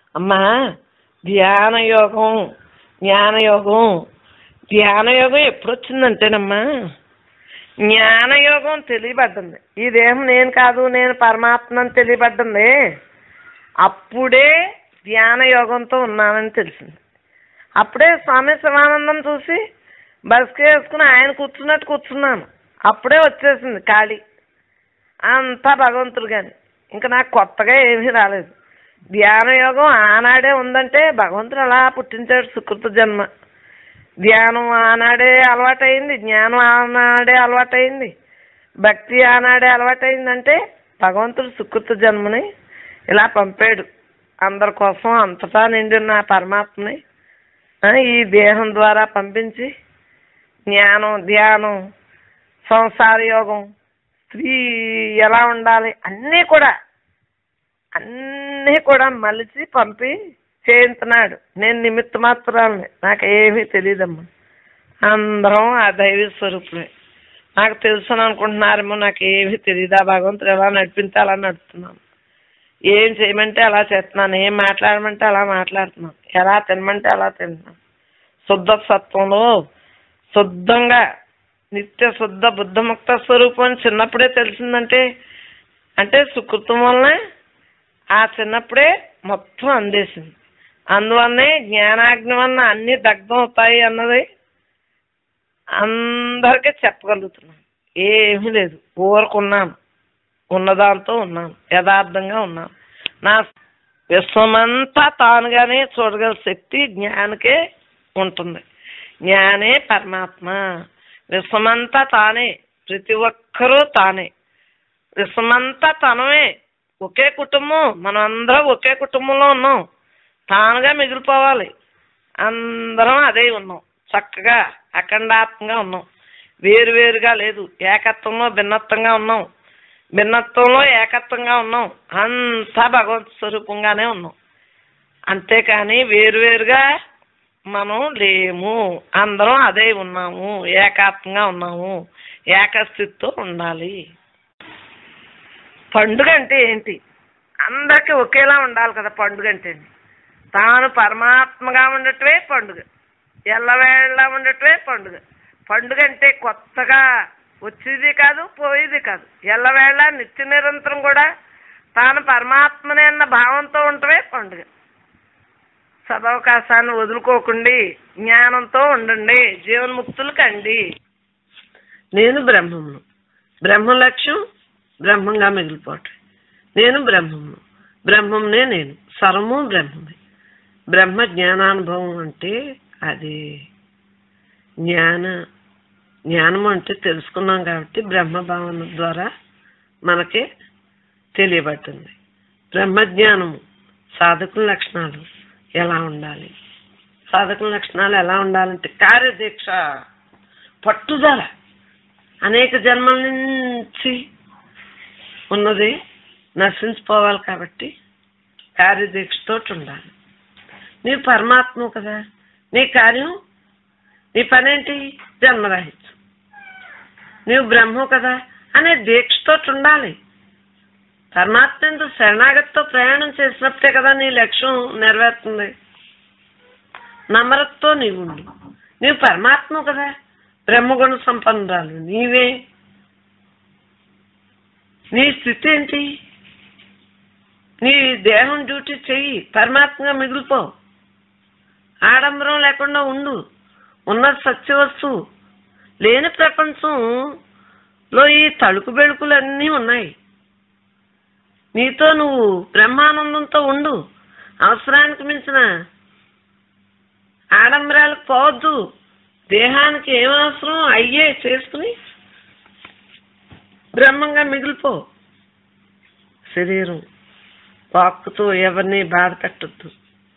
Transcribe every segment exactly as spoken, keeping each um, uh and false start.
అమ్మా ధ్యానయోగం జ్ఞానయోగం ధ్యానయోగం ఎప్పుడు వచ్చిందంటేనమ్మా జ్ఞానయోగం తెలియబడ్డంది. ఈ దేహం నేను కాదు నేను పరమాత్మని తెలియబడ్డంది. అప్పుడే ధ్యానయోగంతో ఉన్నానని తెలిసింది. అప్పుడే స్వామి శివానందం చూసి బస్కే వేసుకుని ఆయన కూర్చున్నట్టు కూర్చున్నాను. అప్పుడే వచ్చేసింది ఖాళీ అంతా భగవంతుడు. కానీ ఇంకా నాకు కొత్తగా ఏమీ రాలేదు. ధ్యానయోగం ఆనాడే ఉందంటే భగవంతుడు అలా పుట్టించాడు సుకృత జన్మ. ధ్యానం ఆనాడే అలవాటైంది, జ్ఞానం ఆనాడే అలవాటైంది, భక్తి ఆనాడే అలవాటైందంటే భగవంతుడు సుకృత జన్మని ఇలా పంపాడు అందరి కోసం. అంతటా నిండిన పరమాత్మని ఈ దేహం ద్వారా పంపించి జ్ఞానం ధ్యానం సంసార యోగం స్త్రీ ఎలా ఉండాలి అన్నీ కూడా అన్నీ కూడా మలిచి పంపి చేయించున్నాడు. నేను నిమిత్త మాత్రాలని, నాకేమీ తెలియదమ్మా. అందరం ఆ దైవ స్వరూపులే. నాకు తెలుసుని అనుకుంటున్నారేమో, నాకు ఏమీ తెలియదా భగవంతుడు ఎలా నడిపించాలని నడుపుతున్నాను. ఏం చేయమంటే అలా చేస్తున్నాను, ఏం మాట్లాడమంటే అలా మాట్లాడుతున్నాను, ఎలా తినమంటే అలా తింటున్నాను. శుద్ధ సత్వంలో శుద్ధంగా నిత్య శుద్ధ బుద్ధముక్త స్వరూపం అని చిన్నప్పుడే తెలిసిందంటే అంటే సుకృతం వల్లనే ఆ చిన్నప్పుడే మొత్తం అందేసింది. అందువల్లనే జ్ఞానాగ్ని వలన అన్ని దగ్ధం అవుతాయి అన్నది అందరికీ చెప్పగలుగుతున్నాను. ఏమీ లేదు, ఊరుకున్నాను, ఉన్నదాంతో ఉన్నాను, యథార్థంగా ఉన్నాను. నా విశ్వమంతా తానుగానే చూడగల శక్తి జ్ఞానికే ఉంటుంది. జ్ఞానే పరమాత్మ. విశ్వమంతా తానే, ప్రతి ఒక్కరూ తానే, విశ్వమంతా తనమే. ఒకే కుటుంబం, మనం అందరం ఒకే కుటుంబంలో ఉన్నాం. తానుగా మిగిలిపోవాలి. అందరం అదే ఉన్నాం, చక్కగా అఖండాత్మంగా ఉన్నాం. వేరువేరుగా లేదు, ఏకత్వంలో భిన్నత్వంగా ఉన్నాం, భిన్నత్వంలో ఏకత్వంగా ఉన్నాం. అంతా భగవత్ స్వరూపంగానే ఉన్నాం. అంతేకాని వేరువేరుగా మనం లేము. అందరం అదే ఉన్నాము, ఏకాత్మంగా ఉన్నాము, ఏకస్థితితో ఉండాలి. పండుగ అంటే ఏంటి? అందరికీ ఒకేలా ఉండాలి కదా పండుగ అంటే. తాను పరమాత్మగా ఉండటమే పండుగ, ఎల్లవేళలా ఉండటమే పండుగ. పండుగ అంటే కొత్తగా వచ్చేది కాదు, పోయేది కాదు. ఎల్లవేళ నిత్య నిరంతరం కూడా తాను పరమాత్మనే అన్న భావంతో ఉండటమే పండుగ. సదవకాశాన్ని వదులుకోకండి, జ్ఞానంతో ఉండండి, జీవన్ముక్తులు కండి. నేను బ్రహ్మమును, బ్రహ్మ లక్ష్యం బ్రహ్మంగా మిగిలిపోవటం. నేను బ్రహ్మమును, బ్రహ్మంనే నేను, సర్వము బ్రహ్మమే. బ్రహ్మ జ్ఞానానుభవం అంటే అది జ్ఞాన జ్ఞానం అంటే తెలుసుకున్నాం కాబట్టి బ్రహ్మభావన ద్వారా మనకే తెలియబడుతుంది. బ్రహ్మజ్ఞానము సాధకుల లక్షణాలు ఎలా ఉండాలి? సాధకుల లక్షణాలు ఎలా ఉండాలంటే కార్యదీక్ష, పట్టుదల. అనేక జన్మల నుంచి ఉన్నది నశించిపోవాలి కాబట్టి కార్యదీక్షతో ఉండాలి. నీవు పరమాత్మ కదా, నీ కార్యం నీ పనేంటి? జన్మరాహిత్యం. నీవు బ్రహ్మ కదా అనే దీక్షతో ఉండాలి. పరమాత్మ ఎందుకు శరణాగతితో ప్రయాణం చేసినప్పుడే కదా నీ లక్ష్యం నెరవేరుతుంది. నమ్రతతో నీవు ఉండు. నీవు పరమాత్మ కదా, బ్రహ్మగుణ సంపన్నురాలు నీవే. నీ స్థితి ఏంటి? నీ దేహం డ్యూటీ చెయ్యి, పరమాత్మగా మిగిలిపో. ఆడంబరం లేకుండా ఉండు. ఉన్నది సత్యవస్తువు. లేని ప్రపంచంలో ఈ తలుపు బెళుకులు అన్నీ ఉన్నాయి. నీతో నువ్వు బ్రహ్మానందంతో ఉండు. అవసరానికి మించిన ఆడంబరాలకు పోవద్దు. దేహానికి ఏం అవసరం అయ్యే చేసుకుని బ్రహ్మంగా మిగిలిపో. శరీరం వాక్కుతో ఎవరిని బాధ పెట్టద్దు.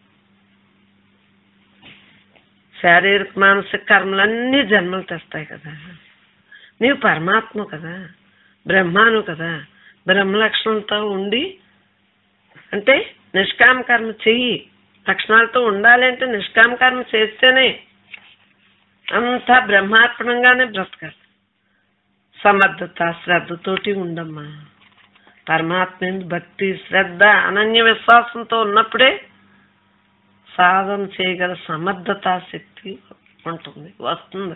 శారీరక మానసిక కర్మలన్నీ జన్మలు తెస్తాయి కదా. నీవు పరమాత్మ కదా, బ్రహ్మాను కదా. బ్రహ్మ లక్షణంతో ఉండి అంటే నిష్కామ కర్మ చెయ్యి. లక్షణాలతో ఉండాలి అంటే నిష్కామ కర్మ చేస్తేనే అంతా బ్రహ్మార్పణంగానే బ్రతకాలి. సమర్థత శ్రద్ధతోటి ఉండమ్మా. పరమాత్మ భక్తి శ్రద్ధ అనన్య విశ్వాసంతో ఉన్నప్పుడే సాధన చేయగల సమర్థతా శక్తి ఉంటుంది, వస్తుంది.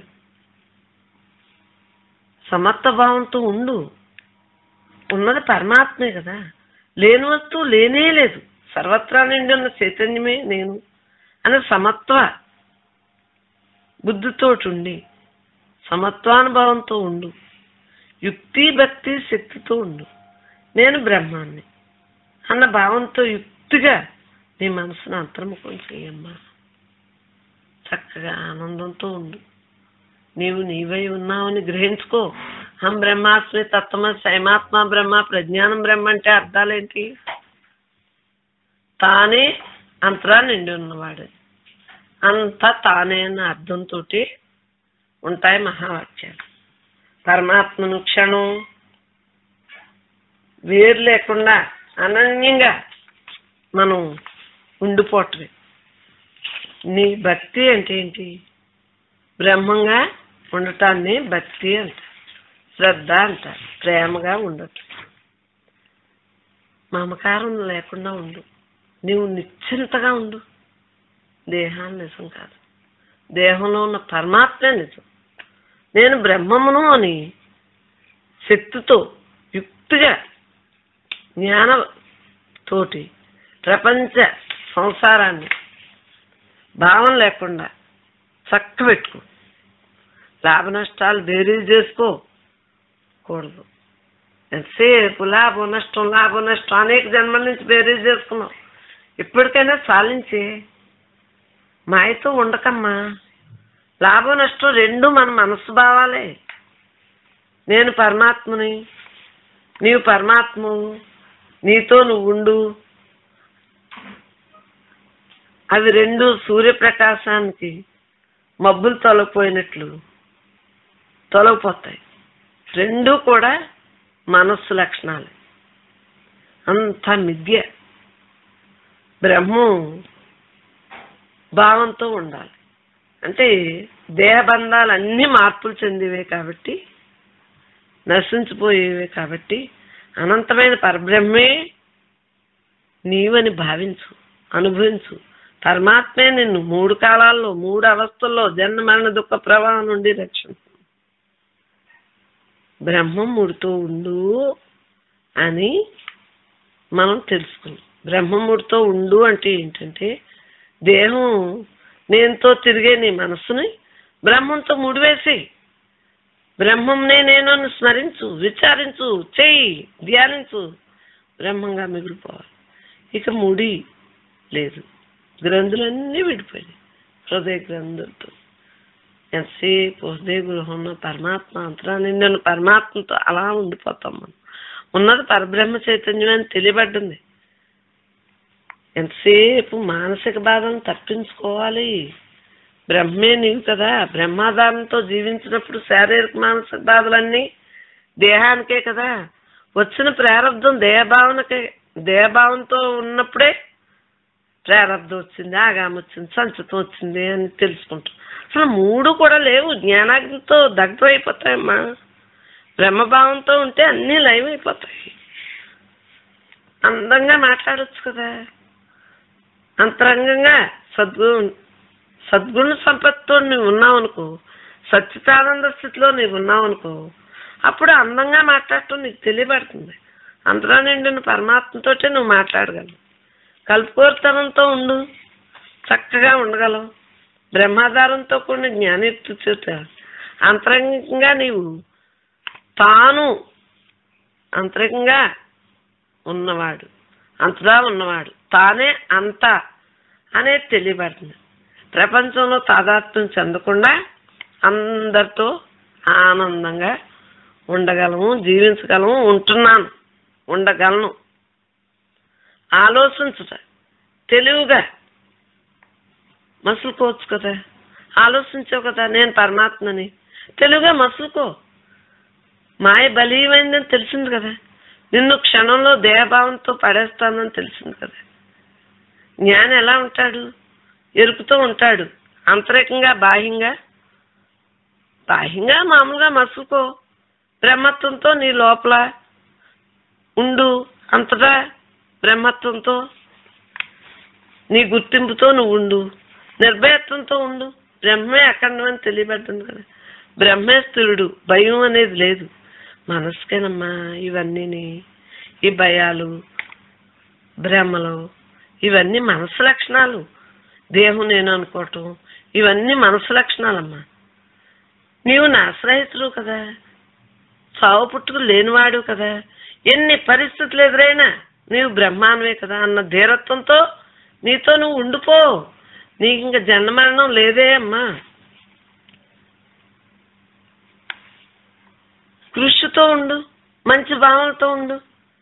సమర్థ భావంతో ఉండు. ఉన్నది పరమాత్మే కదా, లేని వస్తువు లేనే లేదు, సర్వత్రా నిండి ఉన్న చైతన్యమే నేను అనే సమత్వ బుద్ధితోటి ఉండి సమత్వానుభవంతో ఉండు. యుక్తి భక్తి శక్తితో ఉండు. నేను బ్రహ్మాన్ని అన్న భావంతో యుక్తిగా నీ మనసును అంతర్ముఖం చేయమ్మా. చక్కగా ఆనందంతో ఉండు. నీవు నీవై ఉన్నావని గ్రహించుకో. హం బ్రహ్మాస్మి తత్వమ సైమాత్మ బ్రహ్మ ప్రజ్ఞానం బ్రహ్మ అంటే అర్థాలేంటి? తానే అంతరా నిండి ఉన్నవాడు, అంతా తానే అన్న అర్థంతో ఉంటాయి మహావాక్యాలు. పరమాత్మను క్షణం వేరు లేకుండా అనన్యంగా మనం ఉండిపోవటమే. నీ భక్తి అంటే ఏంటి? బ్రహ్మంగా ఉండటాన్ని భక్తి అంటారు, శ్రద్ధ అంటారు. ప్రేమగా ఉండటం, మమకారం లేకుండా ఉండు. నీవు నిశ్చింతగా ఉండు. దేహాన్ని నిజం కాదు, దేహంలో ఉన్న పరమాత్మే నిజం. నేను బ్రహ్మమును అని శక్తితో యుక్తిగా జ్ఞానంతోటి ప్రపంచ సంసారాన్ని భావం లేకుండా చక్క పెట్టుకో. లాభ నష్టాలు బేరీజ్ చేసుకోకూడదు. ఎంతసేపు లాభం నష్టం లాభం నష్టం అనేక జన్మల నుంచి బేరీజ్ చేసుకున్నావు. ఇప్పటికైనా సాధించి మాయతో ఉండకమ్మా. లాభం నష్టం రెండు మన మనసు భావాలే. నేను పరమాత్మని, నీవు పరమాత్మవు, నీతో నువ్వు ఉండు. అవి రెండు సూర్యప్రకాశానికి మబ్బులు తొలగిపోయినట్లు తొలగిపోతాయి. రెండు కూడా మనస్సు లక్షణాలు. అంత మిథ్య. బ్రహ్మం భావంతో ఉండాలి. అంటే దేహబంధాలు అన్నీ మార్పులు చెందివే కాబట్టి, నశించిపోయేవే కాబట్టి, అనంతమైన పరబ్రహ్మే నీవని భావించు, అనుభవించు. పరమాత్మే నిన్ను మూడు కాలాల్లో మూడు అవస్థల్లో జన్మ మరణ దుఃఖ ప్రవాహం నుండి రక్షించు. బ్రహ్మం ముడితో ఉండు అని మనం తెలుసుకున్నాం. బ్రహ్మముడితో ఉండు అంటే ఏంటంటే, దేహం నేనుతో తిరిగే నీ మనస్సుని బ్రహ్మంతో ముడివేసి బ్రహ్మంనే నేను స్మరించు, విచారించు, చెయ్యి, ధ్యానించు. బ్రహ్మంగా మిగిలిపోవాలి. ఇక ముడి లేదు, గ్రంథులన్నీ విడిపోయినాయి. హృదయ గ్రంథులతో ఎంతసేపు హృదయ గృహంలో పరమాత్మ అంతరా నిండిన పరమాత్మతో అలా ఉండిపోతాం. మనం ఉన్నది పరబ్రహ్మ చైతన్యం అని తెలియబడ్డింది. ఎంతసేపు మానసిక బాధను తప్పించుకోవాలి. బ్రహ్మే నీవు కదా. బ్రహ్మాధారంతో జీవించినప్పుడు శారీరక మానసిక బాధలన్నీ దేహానికే కదా. వచ్చిన ప్రారంధం దేహభావనకే. దేహభావంతో ఉన్నప్పుడే ప్రారంధం వచ్చింది, ఆగామ వచ్చింది, సంచితం వచ్చింది అని తెలుసుకుంటాం. అసలు మూడు కూడా లేవు. జ్ఞానాగ్నితో దగ్ధం అయిపోతాయమ్మా. బ్రహ్మభావంతో ఉంటే అన్నీ లైవ్ అయిపోతాయి. అందంగా మాట్లాడచ్చు కదా. అంతరంగంగా సద్గుణ సద్గుణ సంపత్తితో నువ్వు ఉన్నావు అనుకో, సచ్చితానంద స్థితిలో నీవు ఉన్నావు అనుకో, అప్పుడు అందంగా మాట్లాడటం నీకు తెలియబడుతుంది. అంతరా నిండిన పరమాత్మతోటే నువ్వు మాట్లాడగలవు. కల్పకోరతనంతో ఉండు, చక్కగా ఉండగలవు. బ్రహ్మాధారంతో కూడిన జ్ఞానయుక్తి చేత అంతరంగంగా నీవు తాను అంతరంగంగా ఉన్నవాడు, అంతగా ఉన్నవాడు, తానే అంతా అనేది తెలియబడుతుంది. ప్రపంచంలో తాదాత్మ్యం చెందకుండా అందరితో ఆనందంగా ఉండగలము, జీవించగలము, ఉంటున్నాను, ఉండగలను. ఆలోచించుట తెలివిగా మసులుకోవచ్చు కదా. ఆలోచించావు కదా నేను పరమాత్మని, తెలివిగా మసులుకో. మాయ బలీయమైందని తెలిసింది కదా. నిన్ను క్షణంలో దేహభావంతో పడేస్తానని తెలిసింది కదా. జ్ఞాని ఎలా ఉంటాడు? ఎరుపుతూ ఉంటాడు. అంతరికంగా బాహ్యంగా బాహ్యంగా మామూలుగా మసులుకో. బ్రహ్మత్వంతో నీ లోపల ఉండు, అంతటా బ్రహ్మత్వంతో నీ గుర్తింపుతో నువ్వు ఉండు, నిర్భయత్వంతో ఉండు. బ్రహ్మే అఖండమని తెలియబడుతుంది కదా. బ్రహ్మే స్థిరుడు, భయం అనేది లేదు. మనసుకేనమ్మా ఇవన్నీని, ఈ భయాలు భ్రమలు ఇవన్నీ మనసు లక్షణాలు. దేహం నేను అనుకోవటం ఇవన్నీ మనసు లక్షణాలమ్మా. నీవు నాశ్రహితుడు కదా, చావు పుట్టుకు లేనివాడు కదా. ఎన్ని పరిస్థితులు ఎదురైనా నీవు బ్రహ్మానవే కదా అన్న ధీరత్వంతో నీతో నువ్వు ఉండిపో. నీకు ఇంకా జన్మరణం లేదే అమ్మా. కృషితో ఉండు, మంచి భావనతో ఉండు,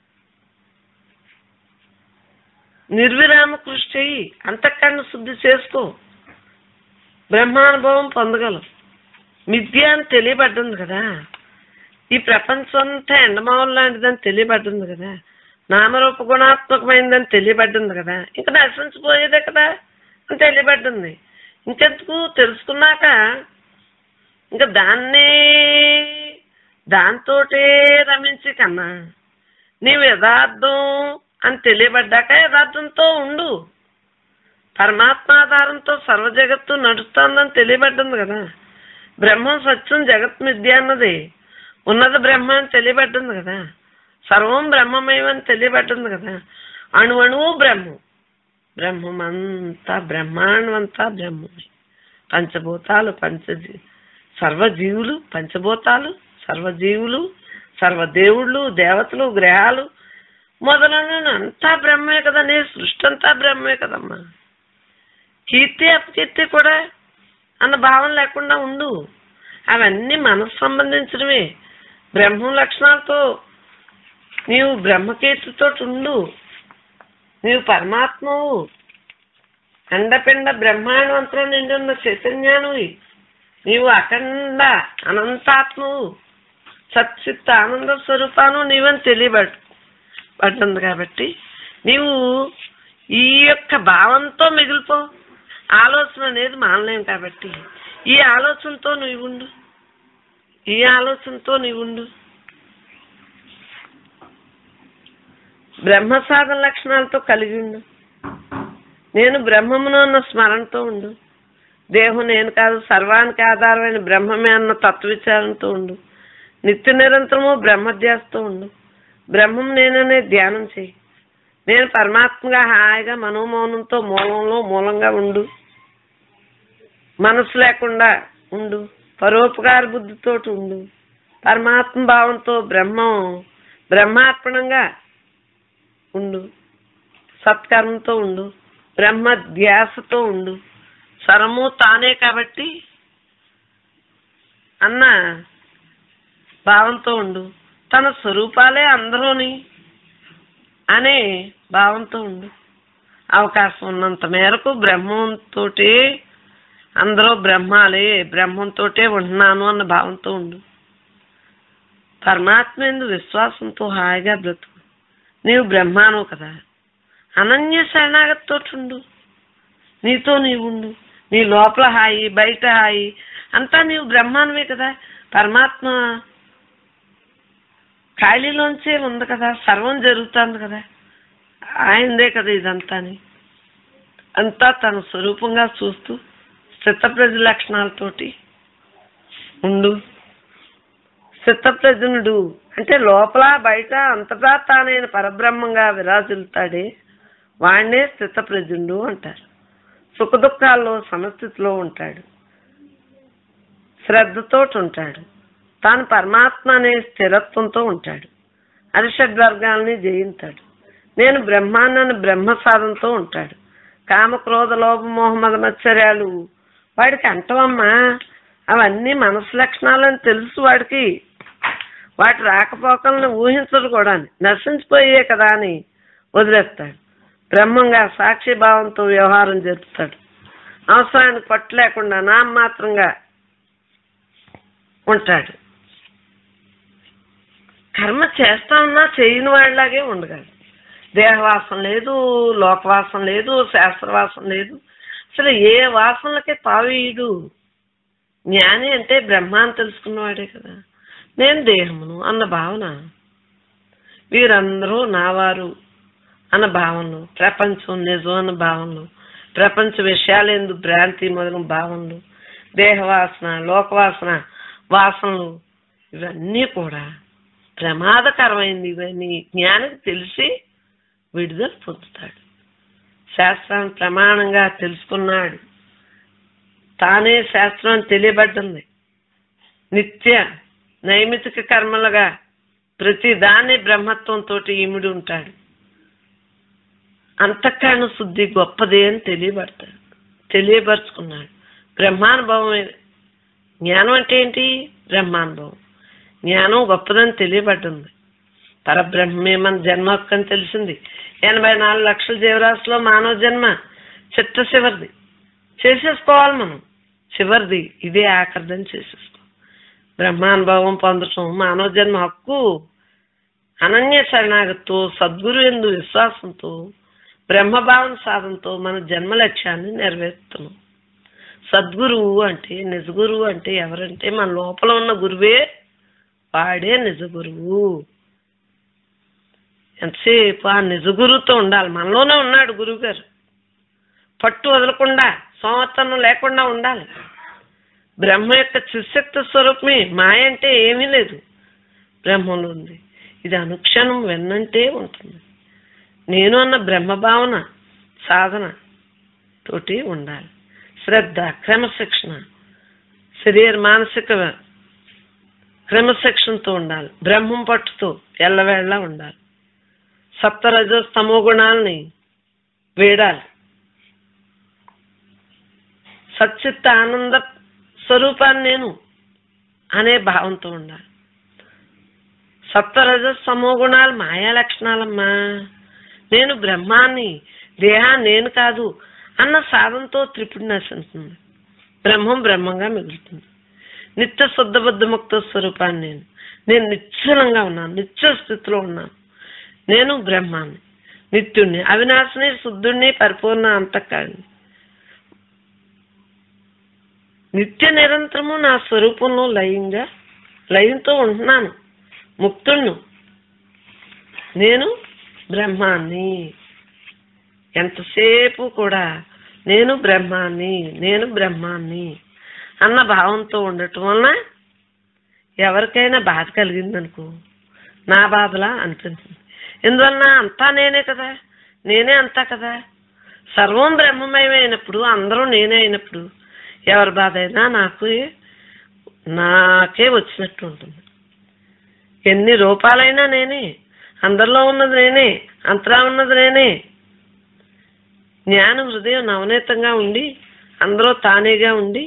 నిర్విరామ కృషి చెయ్యి, అంతఃకరణ శుద్ధి చేసుకో. బ్రహ్మానుభవం పొందగలవు. మిథ్య అని తెలియబడ్డంది కదా, ఈ ప్రపంచం అంతా ఎండమావులు లాంటిదని తెలియబడ్డంది కదా, నామరూప గుణాత్మకమైందని తెలియబడ్డంది కదా, ఇంకా నశించిపోయేదే కదా అని తెలియబడ్డంది. ఇంకెందుకు తెలుసుకున్నాక ఇంకా దాన్నే దాంతోటే రమించి కన్నా నీవు యథార్థం అని తెలియబడ్డాక యథార్థంతో ఉండు. పరమాత్మాధారంతో సర్వ జగత్తు నడుస్తుందని తెలియబడ్డంది కదా. బ్రహ్మం సత్యం, జగత్ మిథ్య అన్నది ఉన్నది బ్రహ్మ అని తెలియబడ్డంది కదా. సర్వం బ్రహ్మమయమని తెలియబడ్డంది కదా. అణు అణువు బ్రహ్మం, బ్రహ్మమంతా బ్రహ్మాండం అంతా బ్రహ్మమే. పంచభూతాలు పంచజీ సర్వజీవులు, పంచభూతాలు సర్వజీవులు, సర్వదేవుళ్ళు, దేవతలు, గ్రహాలు మొదలైన అంతా బ్రహ్మే కదా. నీ సృష్టి అంతా బ్రహ్మే కదమ్మా. కీర్తి అపకీర్తి కూడా అన్న భావం లేకుండా ఉండు. అవన్నీ మనసు సంబంధించినవే. బ్రహ్మ లక్షణాలతో నీవు బ్రహ్మకీర్తితో ఉండు. నీవు పరమాత్మవు, అండపిండ బ్రహ్మాండవంతులు నిండి ఉన్న చైతన్యానువి. నీవు అఖండ అనంతాత్మవు, సత్చిత్త ఆనంద స్వరూపాను నీవని తెలియబడు పడుతుంది కాబట్టి నీవు ఈ యొక్క భావంతో మిగిలిపో. ఆలోచన అనేది మానలేం కాబట్టి ఈ ఆలోచనతో నువ్వు ఉండు, ఈ ఆలోచనతో నీవు ఉండు. బ్రహ్మ సాధన లక్షణాలతో కలిగి ఉండు. నేను బ్రహ్మమును అన్న స్మరణతో ఉండు. దేహం నేను కాదు, సర్వానికి ఆధారమైన బ్రహ్మమే అన్న తత్వవిచారంతో ఉండు. నిత్య నిరంతరము బ్రహ్మధ్యాసతో ఉండు. బ్రహ్మం నేననే ధ్యానం చేయి. నేను పరమాత్మగా హాయిగా మనోమౌనంతో మూలంలో మూలంగా ఉండు. మనసు లేకుండా ఉండు. పరోపకార బుద్ధితో ఉండు. పరమాత్మ భావంతో బ్రహ్మం బ్రహ్మార్పణంగా ఉండు. సత్కర్మంతో ఉండు. బ్రహ్మ ధ్యాసతో ఉండు. సర్వము తానే కాబట్టి అన్న భావంతో ఉండు. తన స్వరూపాలే అందరూని అనే భావంతో ఉండు. అవకాశం ఉన్నంత మేరకు బ్రహ్మంతో అందరూ బ్రహ్మాలే, బ్రహ్మంతో ఉంటున్నాను అన్న భావంతో ఉండు. పరమాత్మ ఎందు విశ్వాసంతో హాయిగా బ్రతుకు. నీవు బ్రహ్మాను కదా. అనన్య శరణాగతితో ఉండు. నీతో నీవు ఉండు. నీ లోపల హాయి, బయట హాయి అంతా నీవు బ్రహ్మానమే కదా. పరమాత్మ ఖాళీలోంచే ఉంది కదా, సర్వం జరుగుతుంది కదా, ఆయనదే కదా ఇదంతా. అంతా తన స్వరూపంగా చూస్తూ స్థితప్రజ్ఞ లక్షణాలతోటి ఉండు. స్థితప్రజ్ఞుడు అంటే లోపల బయట అంతటా తానైన పరబ్రహ్మంగా విరాజిల్తాడే వాడినే స్థితప్రజ్ఞుడు అంటారు. సుఖ దుఃఖాల్లో సమస్థితిలో ఉంటాడు. శ్రద్ధతో ఉంటాడు. తాను పరమాత్మ అనే స్థిరత్వంతో ఉంటాడు. అరిషడ్వర్గాల్ని జయిస్తాడు. నేను బ్రహ్మాన్నని బ్రహ్మ సాధనతో ఉంటాడు. కామ క్రోధ లోభ మోహ మద మత్సర్యాలు వాడికి అంటవమ్మా. అవన్నీ మనసు లక్షణాలని తెలుసు వాడికి. వాటి రాకపోకలను ఊహించడు కూడా, నశించిపోయే కదా అని వదిలేస్తాడు. బ్రహ్మంగా సాక్షి భావంతో వ్యవహారం జరుపుతాడు. అవసరానికి పట్టు లేకుండా నామమాత్రంగా ఉంటాడు. కర్మ చేస్తా ఉన్నా చేయని వాడిలాగే ఉండగలడు. దేహవాసం లేదు, లోకవాసం లేదు, శాస్త్రవాసం లేదు. అసలు ఏ వాసనలకే తావీయుడు. జ్ఞాని అంటే బ్రహ్మాన్ని తెలుసుకున్నవాడే కదా. నేను దేహమును అన్న భావన. వీరందరూ నావారు అన్న భావనలు, ప్రపంచం నిజం అన్న భావనలు, ప్రపంచ విషయాలందు భ్రాంతి మొదలైన భావనలు, దేహవాసన, లోకవాసన వాసనలు, ఇవన్నీ కూడా ప్రమాదకరమైంది. ఇవన్నీ జ్ఞానికి తెలిసి విడుదల పొందుతాడు. శాస్త్రాన్ని ప్రమాణంగా తెలుసుకున్నాడు. తానే శాస్త్రం తెలియబడ్డంది. నిత్య నైమితిక కర్మలుగా ప్రతి దాన్ని బ్రహ్మత్వంతో ఇమిడి ఉంటాడు. అంతఃకరణ శుద్ధి గొప్పది అని తెలియబడతాడు, తెలియపరుచుకున్నాడు. బ్రహ్మానుభవమే జ్ఞానం అంటే ఏంటి? బ్రహ్మానుభవం. జ్ఞానం గొప్పదని తెలియబడ్డంది. పరబ్రహ్మే మన జన్మ హక్కని తెలిసింది. ఎనభై నాలుగు లక్షల జీవరాశిలో మానవ జన్మ చిట్ట చివరిది. చేసేసుకోవాలి మనం. చివరిది ఇదే ఆఖరిదని చేసేసుకో. బ్రహ్మానుభవం పొందటం మానవ జన్మ హక్కు. అనన్య శరణాగతితో, సద్గురు ఎందు విశ్వాసంతో, బ్రహ్మభావన సాధనతో మన జన్మ లక్ష్యాన్ని నెరవేరుతున్నాం. సద్గురువు అంటే, నిజ గురువు అంటే ఎవరంటే మన లోపల ఉన్న గురువే, వాడే నిజ గురువు. ఎంతసేపు ఆ నిజ గురువుతో ఉండాలి. మనలోనే ఉన్నాడు గురువు గారు. పట్టు వదలకుండా, సంవర్తనం లేకుండా ఉండాలి. బ్రహ్మ యొక్క చిశక్తి స్వరూపమే. మాయ అంటే ఏమీ లేదు, బ్రహ్మలో ఉంది. ఇది అనుక్షణం వెన్నంటే ఉంటుంది. నేను అన్న బ్రహ్మభావన సాధన తోటి ఉండాలి. శ్రద్ధ, క్రమశిక్షణ, శరీర మానసిక క్రమశిక్షణతో ఉండాలి. బ్రహ్మం పట్టుతో ఎల్లవేళలా ఉండాలి. సప్తరజో స్తమో గుణాలని వేడాలి. సచ్చిత్త ఆనంద స్వరూపాన్ని నేను అనే భావంతో ఉండాలి. సప్తరజ సమో గుణాలు మాయా లక్షణాలమ్మా. నేను బ్రహ్మాన్ని, దేహాన్ని నేను కాదు అన్న సాధనతో త్రిపుడి నశిస్తుంది. బ్రహ్మం బ్రహ్మంగా మిగులుతుంది. నిత్య శుద్ధ బుద్ధ ముక్త స్వరూపాన్ని నేను. నేను నిశ్చలంగా ఉన్నాను, నిత్య స్థితిలో ఉన్నాను. నేను బ్రహ్మాన్ని, నిత్యుణ్ణి, అవినాశిని, శుద్ధుణ్ణి, పరిపూర్ణ అంతఃకరణి. నిత్య నిరంతరము నా స్వరూపంలో లయంగా లయంతో ఉంటున్నాను. ముక్తుణ్ణు, నేను బ్రహ్మాన్ని. ఎంతసేపు కూడా నేను బ్రహ్మాన్ని, నేను బ్రహ్మాన్ని అన్న భావంతో ఉండటం వలన ఎవరికైనా బాధ కలిగిందనుకో, నా బాధలా అనిపించింది. ఎందువలన అంతా నేనే కదా, నేనే అంతా కదా. సర్వం బ్రహ్మమయమైనప్పుడు, అందరూ నేనే అయినప్పుడు ఎవరి బాధ అయినా నాకు నాకే వచ్చినట్టు ఉంటుంది. ఎన్ని రూపాలైనా నేనే, అందరిలో ఉన్నది నేనే, అంతరా ఉన్నది నేనే. జ్ఞాన హృదయం నవనీతంగా ఉండి, అందరూ తానేగా ఉండి,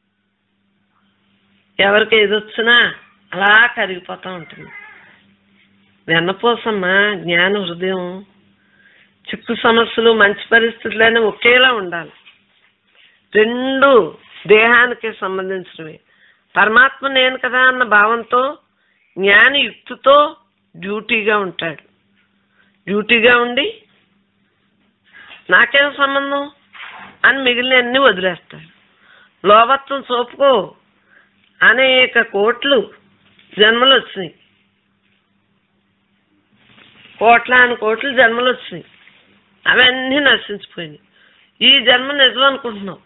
ఎవరికి ఏదొచ్చినా అలా కరిగిపోతూ ఉంటుంది. వెన్నపోసమ్మా జ్ఞాన హృదయం. చిక్కు సమస్యలు, మంచి పరిస్థితులైనా ఒకేలా ఉండాలి. రెండు దేహానికి సంబంధించినవి. పరమాత్మ నేను కదా అన్న భావంతో జ్ఞాని యుక్తితో డ్యూటీగా ఉంటాడు. డ్యూటీగా ఉండి నాకేం సంబంధం అని మిగిలిన అన్ని వదిలేస్తాడు. లోభత్వం చూపుకో, అనేక కోట్లు జన్మలు వచ్చినాయి, కోట్లాను కోట్లు జన్మలు వచ్చినాయి. అవన్నీ నశించిపోయినాయి. ఈ జన్మ నిజం అనుకుంటున్నావు.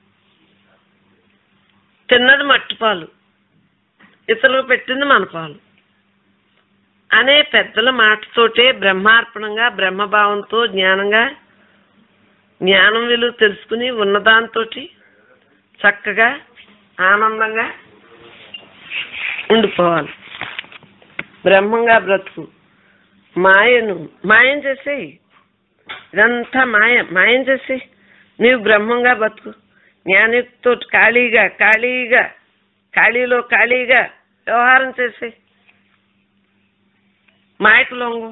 తిన్నది మట్టి పాలు, ఇతరులకు పెట్టింది మన పాలు అనే పెద్దల మాటతోటే బ్రహ్మార్పణంగా, బ్రహ్మభావంతో, జ్ఞానంగా, జ్ఞానం విలువ తెలుసుకుని ఉన్నదాంతో చక్కగా ఆనందంగా ఉండిపోవాలి. బ్రహ్మంగా బ్రతుకు. మాయను మాయం చేసేయి. ఇదంతా మాయ, మాయం చేసి నీవు బ్రహ్మంగా బతుకు. జ్ఞానితో ఖాళీగా ఖాళీగా ఖాళీలో ఖాళీగా వ్యవహారం చేసి మాయకు లొంగు.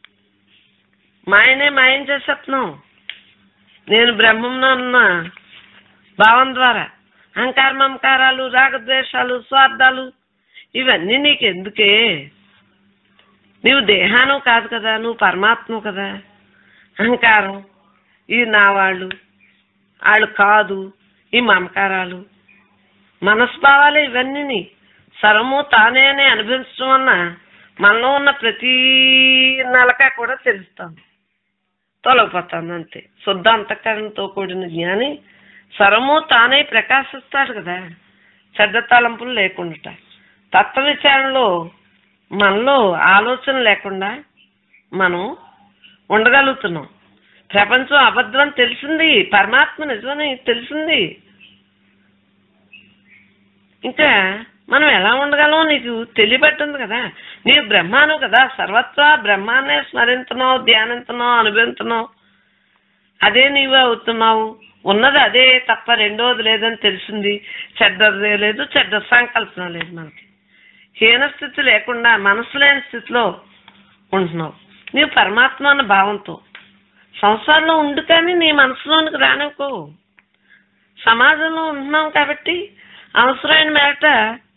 మాయనే మాయం చేసేస్తున్నావు. నేను బ్రహ్మంలో ఉన్న భావం ద్వారా అహంకార మమకారాలు, రాగద్వేషాలు, స్వార్థాలు ఇవన్నీ నీకెందుకే? నీవు దేహాను కాదు కదా, నువ్వు పరమాత్మ కదా. అహంకారం, ఈ నా వాళ్ళు, వాళ్ళు కాదు, ఈ మమకారాలు, మనస్భావాలు ఇవన్నీ సర్వము తానే అని అనుభవించడం వలన మనలో ఉన్న ప్రతి నలక కూడా తెలుస్తాం. తొలగిపోతుంది అంతే. శుద్ధ అంతఃకరణతో కూడిన జ్ఞాని సర్వము తానే ప్రకాశిస్తాడు కదా, చెడ్డ తలంపులు లేకుండా. తత్వ విచారణలో మనలో ఆలోచన లేకుండా మనం ఉండగలుగుతున్నాం. ప్రపంచం అబద్ధం తెలిసింది, పరమాత్మ నిజమని తెలిసింది. ఇంకా మనం ఎలా ఉండగలం నీకు తెలియబట్టుంది కదా. నీవు బ్రహ్మాను కదా, సర్వత్రా బ్రహ్మాన్నే స్మరించున్నావు, ధ్యానిస్తున్నావు, అనుభవిస్తున్నావు. అదే నీవు అవుతున్నావు. ఉన్నది అదే తప్ప రెండోది లేదని తెలిసింది. చెడ్డదే లేదు, చెడ్డ సంకల్పన లేదు. మనకి హీన స్థితి లేకుండా మనసు లేని స్థితిలో ఉంటున్నావు. నీవు పరమాత్మ అన్న భావంతో సంసారంలో ఉండు, కానీ నీ మనసులోనికి రానివ్వకో. సమాజంలో ఉంటున్నాం కాబట్టి అవసరమైన మేట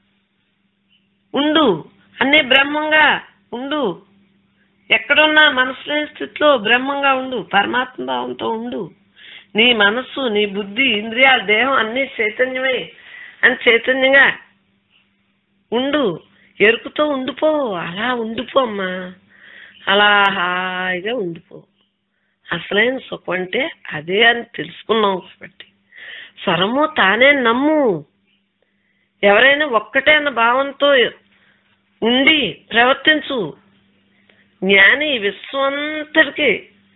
ఉండు, అన్నీ బ్రహ్మంగా ఉండు. ఎక్కడున్నా మనసు లేని స్థితిలో బ్రహ్మంగా ఉండు, పరమాత్మ భావంతో ఉండు. నీ మనస్సు, నీ బుద్ధి, ఇంద్రియాల, దేహం అన్నీ చైతన్యమే అని చైతన్యంగా ఉండు. ఎరుకుతో ఉండిపో, అలా ఉండిపో అమ్మా, అలా హాయిగా ఉండిపో. అసలైన సుఖం అంటే అదే అని తెలుసుకున్నావు కాబట్టి సర్వము తానే నమ్ము. ఎవరైనా ఒక్కటే అన్న భావంతో ఉండి ప్రవర్తించు. జ్ఞాని విశ్వంతటికి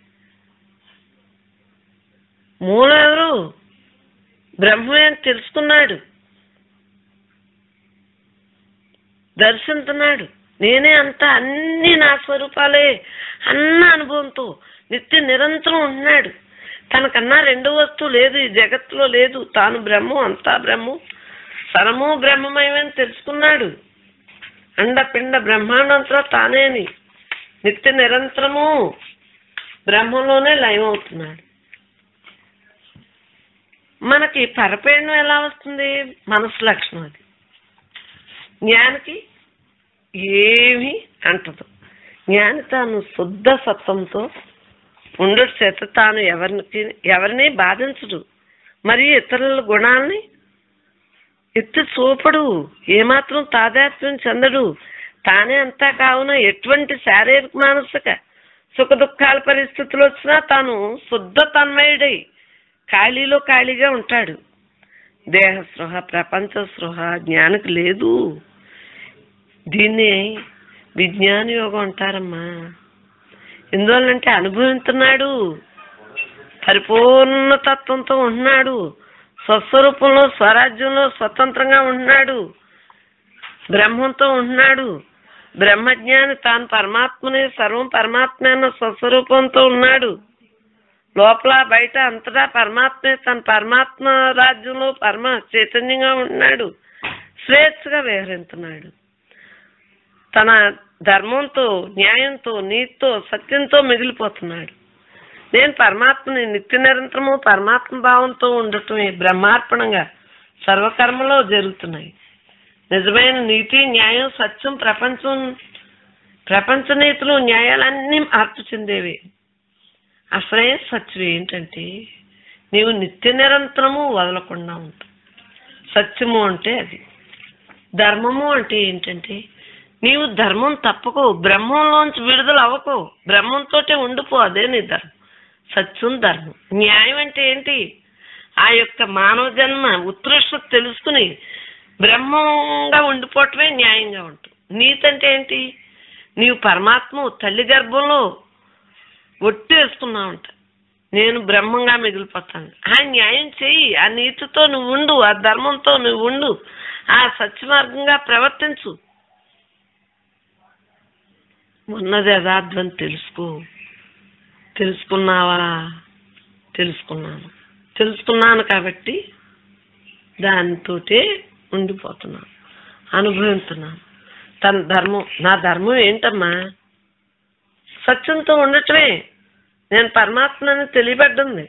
మూలం ఎవరు? బ్రహ్మే అని తెలుసుకున్నాడు, దర్శించున్నాడు. నేనే అంతా, అన్ని నా స్వరూపాలే అన్న అనుభవంతో నిత్య నిరంతరం ఉంటున్నాడు. తనకన్నా రెండో వస్తువు లేదు ఈ జగత్తులో లేదు. తాను బ్రహ్మం, అంతా బ్రహ్మం, సర్వము బ్రహ్మమయమని తెలుసుకున్నాడు. అండ పిండ బ్రహ్మాండంతో తానేని నిత్య నిరంతరము బ్రహ్మంలోనే లయం అవుతున్నాడు. మనకి పరపేణం ఎలా వస్తుంది? మనసు లక్షణం అది. జ్ఞానికి ఏమి అంటదు. జ్ఞాని తాను శుద్ధ సత్వంతో ఉండు చేత తాను ఎవరికి ఎవరిని బాధించడు, మరి ఇతరుల గుణాలని ఎత్తి చూపడు, ఏమాత్రం తాదాత్మ్యం చెందడు. తానే అంతా కావున ఎటువంటి శారీరక మానసిక సుఖ దుఃఖాల పరిస్థితులు వచ్చినా తాను శుద్ధ తన్మయుడై ఖాళీలో ఖాళీగా ఉంటాడు. దేహ స్పృహ, ప్రపంచ స్పృహ జ్ఞానికి లేదు. దీన్ని విజ్ఞాన యోగం అంటారమ్మా. ఎందువల్లంటే అనుభవిస్తున్నాడు, పరిపూర్ణ తత్వంతో ఉంటున్నాడు, స్వస్వరూపంలో స్వరాజ్యంలో స్వతంత్రంగా ఉంటున్నాడు, బ్రహ్మంతో ఉంటున్నాడు. బ్రహ్మజ్ఞాని తాను పరమాత్మనే, సర్వం పరమాత్మ అన్న స్వస్వరూపంతో ఉన్నాడు. లోపల బయట అంతటా పరమాత్మే, తన పరమాత్మ రాజ్యంలో పరమ చైతన్యంగా ఉంటున్నాడు. స్వేచ్ఛగా విహరిస్తున్నాడు. తన ధర్మంతో, న్యాయంతో, నీతితో, సత్యంతో మిగిలిపోతున్నాడు. నేను పరమాత్మని నిత్య నిరంతరము పరమాత్మ భావంతో ఉండటమే బ్రహ్మార్పణంగా సర్వకర్మలో జరుగుతున్నాయి. నిజమైన నీతి, న్యాయం, సత్యం, ప్రపంచం ప్రపంచ నీతులు, న్యాయాలన్నీ మార్పు చెందేవి. అసలే సత్యం ఏంటంటే నీవు నిత్య నిరంతరము వదలకుండా ఉంటావు. సత్యము అంటే అది. ధర్మము అంటే ఏంటంటే నీవు ధర్మం తప్పకో, బ్రహ్మంలోంచి విడుదల అవ్వకో, బ్రహ్మంతో ఉండిపో. అదే నీ ధర్మం, సత్యం, ధర్మం. న్యాయం అంటే ఏంటి? ఆ యొక్క మానవ జన్మ ఉత్కృష్టత తెలుసుకుని బ్రహ్మంగా ఉండిపోవటమే న్యాయంగా ఉంటుంది. నీతి అంటే ఏంటి? నీవు పరమాత్మ తల్లి గర్భంలో ఒట్టి వేసుకున్నావంట, నేను బ్రహ్మంగా మిగిలిపోతాను. ఆ న్యాయం చెయ్యి, ఆ నీతితో నువ్వు ఉండు, ఆ ధర్మంతో నువ్వు ఉండు, ఆ సత్యమార్గంగా ప్రవర్తించు. ఉన్నది యథార్థం తెలుసుకో. తెలుసుకున్నావా? తెలుసుకున్నాను. తెలుసుకున్నాను కాబట్టి దానితోటే ఉండిపోతున్నాను, అనుభవిస్తున్నాను. తన ధర్మం, నా ధర్మం ఏంటమ్మా? సత్యంతో ఉండటమే. నేను పరమాత్మని తెలియబడ్డంది,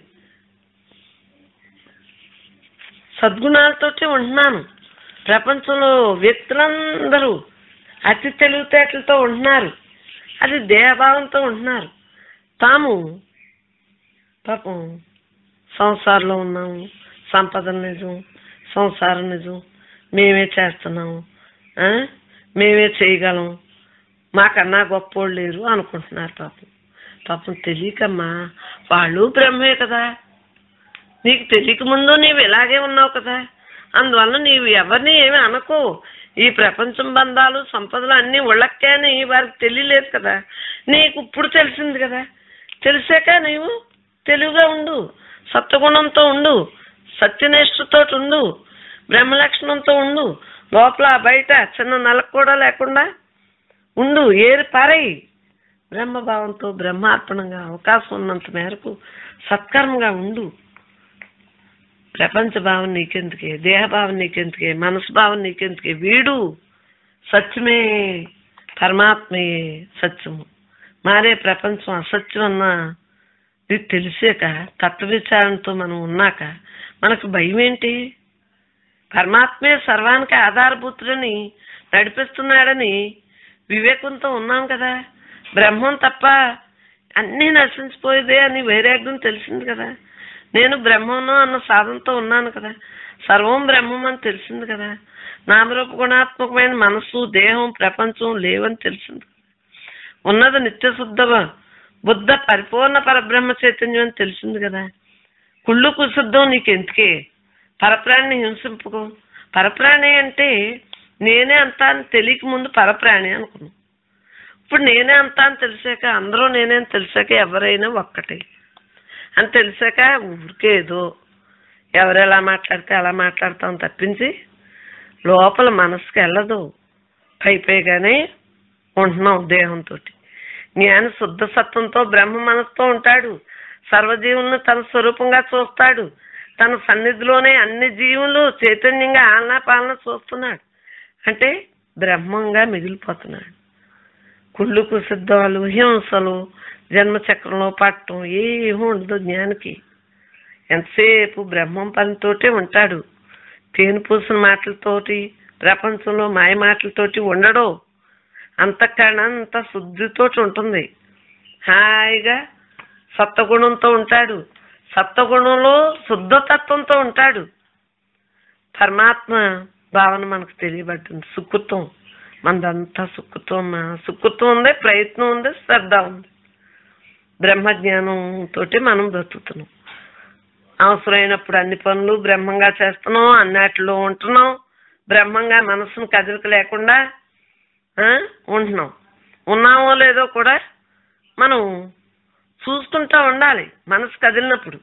సద్గుణాలతోటి ఉంటున్నాను. ప్రపంచంలో వ్యక్తులందరూ అతి తెలివితేటలతో ఉంటున్నారు, అది దేహభావంతో ఉంటున్నారు. తాము పాపం సంసారంలో ఉన్నాము, సంపద నిజం, సంసారం నిజం, మేమే చేస్తున్నాము, మేమే చేయగలం, మాకన్నా గొప్పోళ్ళు లేరు అనుకుంటున్నారు. పాపం పాపం తెలియకమ్మా, వాళ్ళు బ్రహ్మే కదా, నీకు తెలియక ముందు నీవు ఇలాగే ఉన్నావు కదా, అందువల్ల నీవు ఎవరిని ఏమి అనుకో. ఈ ప్రపంచం బంధాలు సంపదలు అన్నీ ఉళ్ళక్కే అని వారికి తెలియలేదు కదా, నీకు ఇప్పుడు తెలిసింది కదా. తెలిసాక నీవు తెలివిగా ఉండు, సత్వగుణంతో ఉండు, సత్యనిష్ఠతో ఉండు, బ్రహ్మలక్షణంతో ఉండు, లోపల బయట చిన్న నలకు కూడా లేకుండా ఉండు, ఏరి పారయి బ్రహ్మభావంతో బ్రహ్మార్పణంగా అవకాశం ఉన్నంత మేరకు సత్కర్మగా ఉండు. ప్రపంచ భావం నీకెందుకే, దేహభావం నీకెందుకే, మనసు భావం నీకెందుకే, వీడు సత్యమే, పరమాత్మయే సత్యము. మారే ప్రపంచం అసత్యం అన్న ఇది తెలిసాక, తత్వ విచారణతో మనం ఉన్నాక మనకు భయం ఏంటి? పరమాత్మే సర్వానికి ఆధారభూతులని నడిపిస్తున్నాడని వివేకంతో ఉన్నాం కదా. బ్రహ్మం తప్ప అన్నీ నశించిపోయేదే అని వైరాగ్యం తెలిసింది కదా. నేను బ్రహ్మను అన్న సాధనతో ఉన్నాను కదా, సర్వం బ్రహ్మం అని తెలిసింది కదా, నామరూప గుణాత్మకమైన మనసు దేహం ప్రపంచం లేవని తెలిసింది. ఉన్నది నిత్యశుద్ధ బుద్ధ పరిపూర్ణ పరబ్రహ్మ చైతన్యం అని తెలిసింది కదా. కుళ్ళు కుశుద్ధం నీకెందుకే, పరప్రాణిని హింసింపుకో. పరప్రాణి అంటే నేనే అంతా అని తెలియక ముందు పరప్రాణి అనుకున్నాను. ఇప్పుడు నేనే అంతా అని తెలిసాక, అందరూ నేనే అని తెలిసాక ఎవరైనా ఒక్కటే అని తెలిసాక ఊరికేదో ఎవరు ఎలా మాట్లాడితే అలా మాట్లాడతాం తప్పించి లోపల మనసుకి వెళ్ళదు. పై పైగానే ఉంటున్నాం దేహంతో. జ్ఞాని శుద్ధ సత్వంతో బ్రహ్మ మనసుతో ఉంటాడు, సర్వజీవులను తన స్వరూపంగా చూస్తాడు, తన సన్నిధిలోనే అన్ని జీవులు చైతన్యంగా ఆలనా పాలన చూస్తున్నాడు, అంటే బ్రహ్మంగా మిగిలిపోతున్నాడు. కుళ్ళు కుసిద్ధాలు హింసలు జన్మచక్రంలో పట్టడం ఏమీ ఉండదు జ్ఞానికి. ఎంతసేపు బ్రహ్మం పనితోటే ఉంటాడు. తేను పూసిన మాటలతోటి ప్రపంచంలో మాయ మాటలతోటి ఉండడు. అంతఃకరణ అంత శుద్ధితోటి ఉంటుంది. హాయిగా సత్వగుణంతో ఉంటాడు, సత్వగుణంలో శుద్ధతత్వంతో ఉంటాడు. పరమాత్మ భావన మనకు తెలియబడుతుంది. సుకృతం మనదంతా సుకృతం. సుకృతం ఉంది, ప్రయత్నం ఉంది, శ్రద్ధ ఉంది. బ్రహ్మజ్ఞానంతో మనం బ్రతుకుతున్నాం. అవసరమైనప్పుడు అన్ని పనులు బ్రహ్మంగా చేస్తున్నాం, అన్నిటిలో ఉంటున్నాం, బ్రహ్మంగా మనసును కదలిక లేకుండా ఉంటున్నాం. ఉన్నామో లేదో కూడా మనం చూసుకుంటూ ఉండాలి. మనసు కదిలినప్పుడు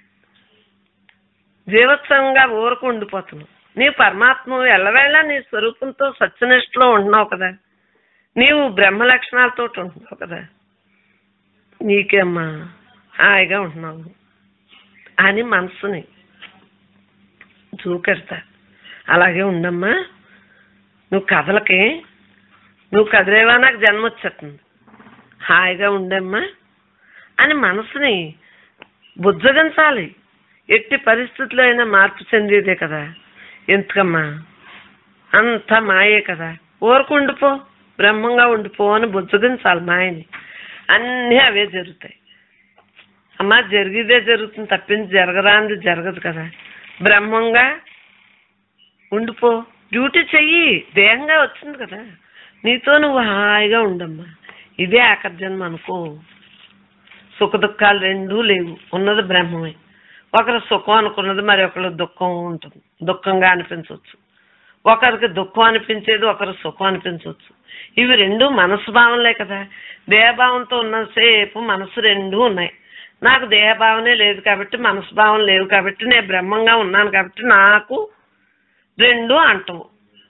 జీవోత్సవంగా ఊరకు ఉండిపోతున్నావు. నీ పరమాత్మ ఎల్లవేళ నీ స్వరూపంతో సత్యనిష్టలో ఉంటున్నావు కదా, నీవు బ్రహ్మ లక్షణాలతో ఉంటున్నావు కదా, నీకేమ్మా హాయిగా ఉంటున్నావు అని మనసుని చూకెడతా. అలాగే ఉండమ్మా, నువ్వు కథలకి నువ్వు కదిలేవా, నాకు జన్మ వచ్చేస్తుంది, హాయిగా ఉండమ్మా అని మనసుని బుజ్జగించాలి. ఎట్టి పరిస్థితుల్లో అయినా మార్పు చెందేదే కదా, ఎందుకమ్మా అంతా మాయే కదా, ఊరకు ఉండిపో, బ్రహ్మంగా ఉండిపో అని బుజ్జగించాలి మాయని. అన్నీ అవే జరుగుతాయి అమ్మా, జరిగిదే జరుగుతుంది తప్పించి జరగరాంది జరగదు కదా. బ్రహ్మంగా ఉండిపో, డ్యూటీ చెయ్యి, దేహంగా వచ్చింది కదా, నీతో నువ్వు హాయిగా ఉండమ్మా. ఇదే ఆకర్జన్మ అనుకో. సుఖ దుఃఖాలు రెండూ లేవు, ఉన్నది బ్రహ్మమే. ఒకరు సుఖం అనుకున్నది మరి ఒకరు దుఃఖం ఉంటుంది, దుఃఖంగా అనిపించవచ్చు. ఒకరికి దుఃఖం అనిపించేది ఒకరు సుఖం అనిపించవచ్చు. ఇవి రెండు మనసు భావనలే కదా. దేహభావంతో ఉన్నసేపు మనసు రెండూ ఉన్నాయి. నాకు దేహభావనే లేదు కాబట్టి, మనసు భావన లేవు కాబట్టి, నేను బ్రహ్మంగా ఉన్నాను కాబట్టి నాకు రెండు అంటవు.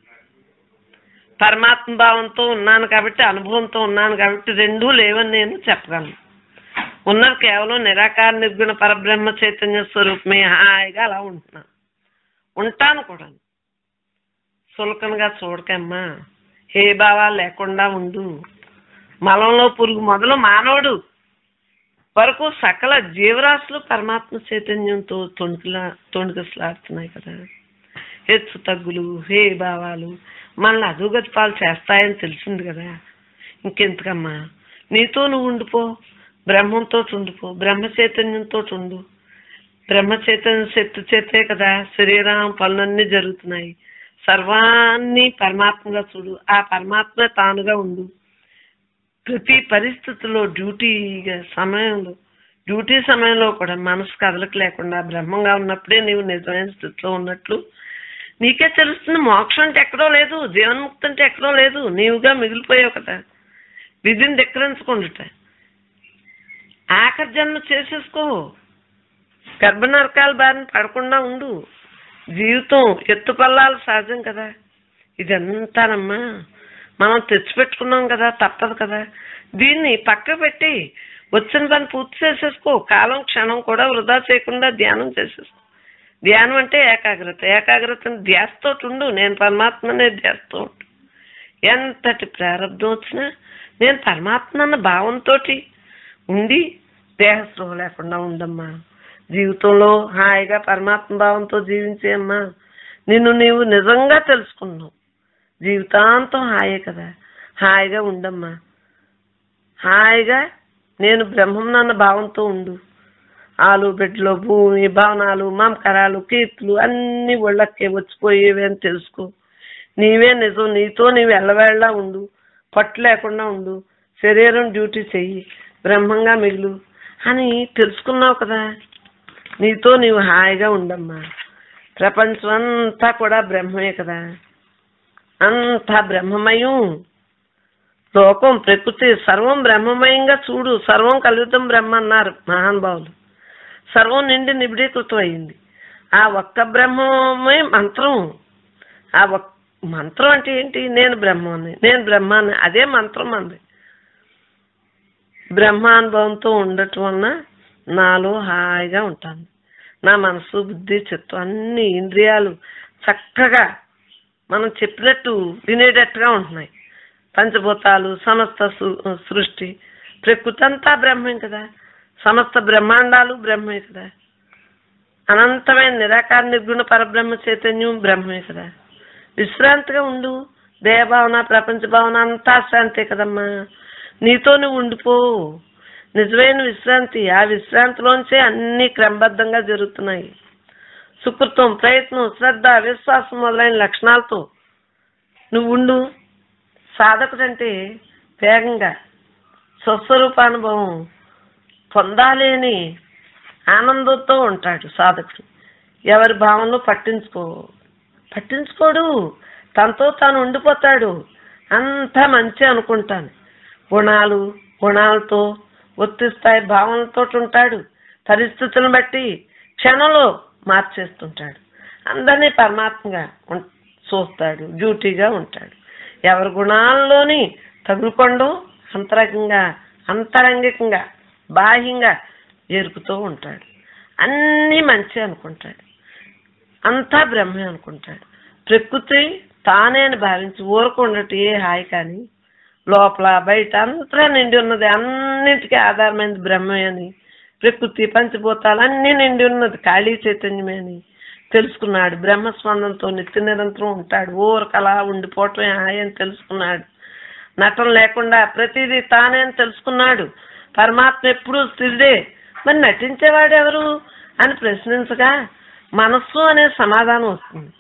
పరమాత్మ భావంతో ఉన్నాను కాబట్టి, అనుభవంతో ఉన్నాను కాబట్టి రెండూ లేవని నేను చెప్పగలను. ఉన్నది కేవలం నిరాకార నిర్గుణ పరబ్రహ్మ చైతన్య స్వరూపమే. హాయిగా అలా ఉంటున్నాను, ఉంటాను కూడా. సులకనగా చూడకమ్మా, హే భావాలు లేకుండా ఉండు. మలంలో పురుగు మొదలు మానవుడు వరకు సకల జీవరాశులు పరమాత్మ చైతన్యంతో తొణికిలా తొణికిసలాడుతున్నాయి కదా. హెచ్చు తగ్గులు హే భావాలు మనల్ని అధోగతి పాలు చేస్తాయని తెలిసింది కదా. ఇంకెందుకమ్మా, నీతో నువ్వు ఉండిపో, బ్రహ్మంతో ఉండిపో, బ్రహ్మ చైతన్యంతో ఉండు. బ్రహ్మ చైతన్య శక్తి చేతే కదా శరీరం పనులన్నీ జరుగుతున్నాయి. సర్వాన్ని పరమాత్మగా చూడు, ఆ పరమాత్మ తానుగా ఉండు. ప్రతి పరిస్థితుల్లో డ్యూటీగా సమయంలో డ్యూటీ సమయంలో కూడా మనసు కదలకు లేకుండా బ్రహ్మంగా ఉన్నప్పుడే నీవు నిజమైన స్థితిలో ఉన్నట్లు నీకే తెలుస్తుంది. మోక్షం అంటే ఎక్కడో లేదు, జీవన్ముక్తి అంటే ఎక్కడో లేదు, నీవుగా మిగిలిపోయావు కదా. విధిని ధిక్కరించకుండా ఆఖరి జన్మ చేసేసుకో, గర్భనరకాల బారిన పడకుండా ఉండు. జీవితం ఎత్తుపల్లాలు సహజం కదా. ఇదంతానమ్మా మనం తెచ్చిపెట్టుకున్నాం కదా, తప్పదు కదా. దీన్ని పక్క పెట్టి వచ్చిన పని పూర్తి చేసేసుకో. కాలం క్షణం కూడా వృధా చేయకుండా ధ్యానం చేసేసుకో. ధ్యానం అంటే ఏకాగ్రత. ఏకాగ్రత ధ్యాసతో ఉండు. నేను పరమాత్మనే ధ్యాసతో ఉండు. ఎంతటి ప్రారంభం వచ్చినా నేను పరమాత్మ అన్న భావంతో ఉండి దేహస్పృహ లేకుండా ఉండమ్మా. జీవితంలో హాయిగా పరమాత్మ భావంతో జీవించేమ్మా. నిన్ను నీవు నిజంగా తెలుసుకున్నావు. జీవితాంతం హాయే కదా, హాయిగా ఉండమ్మా. హాయిగా నేను బ్రహ్మం అన్న భావంతో ఉండు. ఆలు బిడ్డలు, భూమి, భవనాలు, మమకారాలు, కీర్తులు అన్నీ ఒళ్ళకే వచ్చిపోయేవి అని తెలుసుకో. నీవే నిజం, నీతో నీవు ఎల్లవేళ్ళ ఉండు. పట్టు లేకుండా ఉండు. శరీరం డ్యూటీ చెయ్యి, బ్రహ్మంగా మిగులు అని తెలుసుకున్నావు కదా. నీతో నీవు హాయిగా ఉండమ్మా. ప్రపంచం అంతా కూడా బ్రహ్మమే కదా, అంతా బ్రహ్మమయం. లోకం, ప్రకృతి సర్వం బ్రహ్మమయంగా చూడు. సర్వం కలుగుతాం బ్రహ్మ అన్నారు మహానుభావులు. సర్వం నిండి నిబిడీకృతం అయింది. ఆ ఒక్క బ్రహ్మమే మంత్రం. ఆ ఒక్క మంత్రం అంటే ఏంటి? నేను బ్రహ్మాన్ని, నేను బ్రహ్మాన్ని, అదే మంత్రం అంది. బ్రహ్మానుభవంతో ఉండటం వలన నాలో హాయిగా ఉంటాను. నా మనసు, బుద్ధి, చిత్తం అన్ని ఇంద్రియాలు చక్కగా మనం చెప్పినట్టు వినేటట్టుగా ఉంటున్నాయి. పంచభూతాలు, సమస్త సృష్టి, ప్రకృతి అంతా బ్రహ్మే కదా. సమస్త బ్రహ్మాండాలు బ్రహ్మే కదా. అనంతమైన నిరాకార నిర్గుణ పరబ్రహ్మ చైతన్యం బ్రహ్మే కదా. విశ్రాంతిగా ఉండు. దేహభావన, ప్రపంచ భావన అంతా శాంతే కదమ్మా. నీతో నువ్వు ఉండిపో. నిజమైన విశ్రాంతి. ఆ విశ్రాంతిలోంచే అన్ని క్రమబద్ధంగా జరుగుతున్నాయి. సుకృతం, ప్రయత్నం, శ్రద్ధ, విశ్వాసం మొదలైన లక్షణాలతో నువ్వు ఉండు. సాధకుడంటే వేగంగా స్వస్వరూపానుభవం పొందాలి అని ఆనందంతో ఉంటాడు సాధకుడు. ఎవరి భావనలో పట్టించుకో పట్టించుకోడు తనతో తాను ఉండిపోతాడు. అంతా మంచి అనుకుంటాను. గుణాలు గుణాలతో వర్తిస్తాయి భావనలతో ఉంటాడు. పరిస్థితులను బట్టి క్షణంలో మార్చేస్తుంటాడు. అందరినీ పరమాత్మగా చూస్తాడు. డ్యూటీగా ఉంటాడు. ఎవరి గుణాల్లోని తగులుకొండో అంతరంగంగా అంతరంగికంగా బాహ్యంగా ఎరుకుతూ ఉంటాడు. అన్నీ మంచి అనుకుంటాడు. అంతా బ్రహ్మే అనుకుంటాడు. ప్రకృతి తానే అని భావించి ఊరకుండట ఏ హాయి. కానీ లోపల బయట అంతా నిండి ఉన్నది. అన్నింటికీ ఆధారమైనది బ్రహ్మే అని, ప్రకృతి పంచభూతాలు అన్నీ నిండి ఉన్నది ఖాళీ చైతన్యమే అని తెలుసుకున్నాడు. బ్రహ్మస్పందంతో నిత్య నిరంతరం ఉంటాడు. ఊరకలా ఉండిపోవటమే హాయి అని తెలుసుకున్నాడు. నటన లేకుండా ప్రతిదీ తానే అని తెలుసుకున్నాడు. పరమాత్మ ఎప్పుడూ స్థిరుడే. మరి నటించేవాడు ఎవరు అని ప్రశ్నించగా మనస్సు అనే సమాధానం వస్తుంది.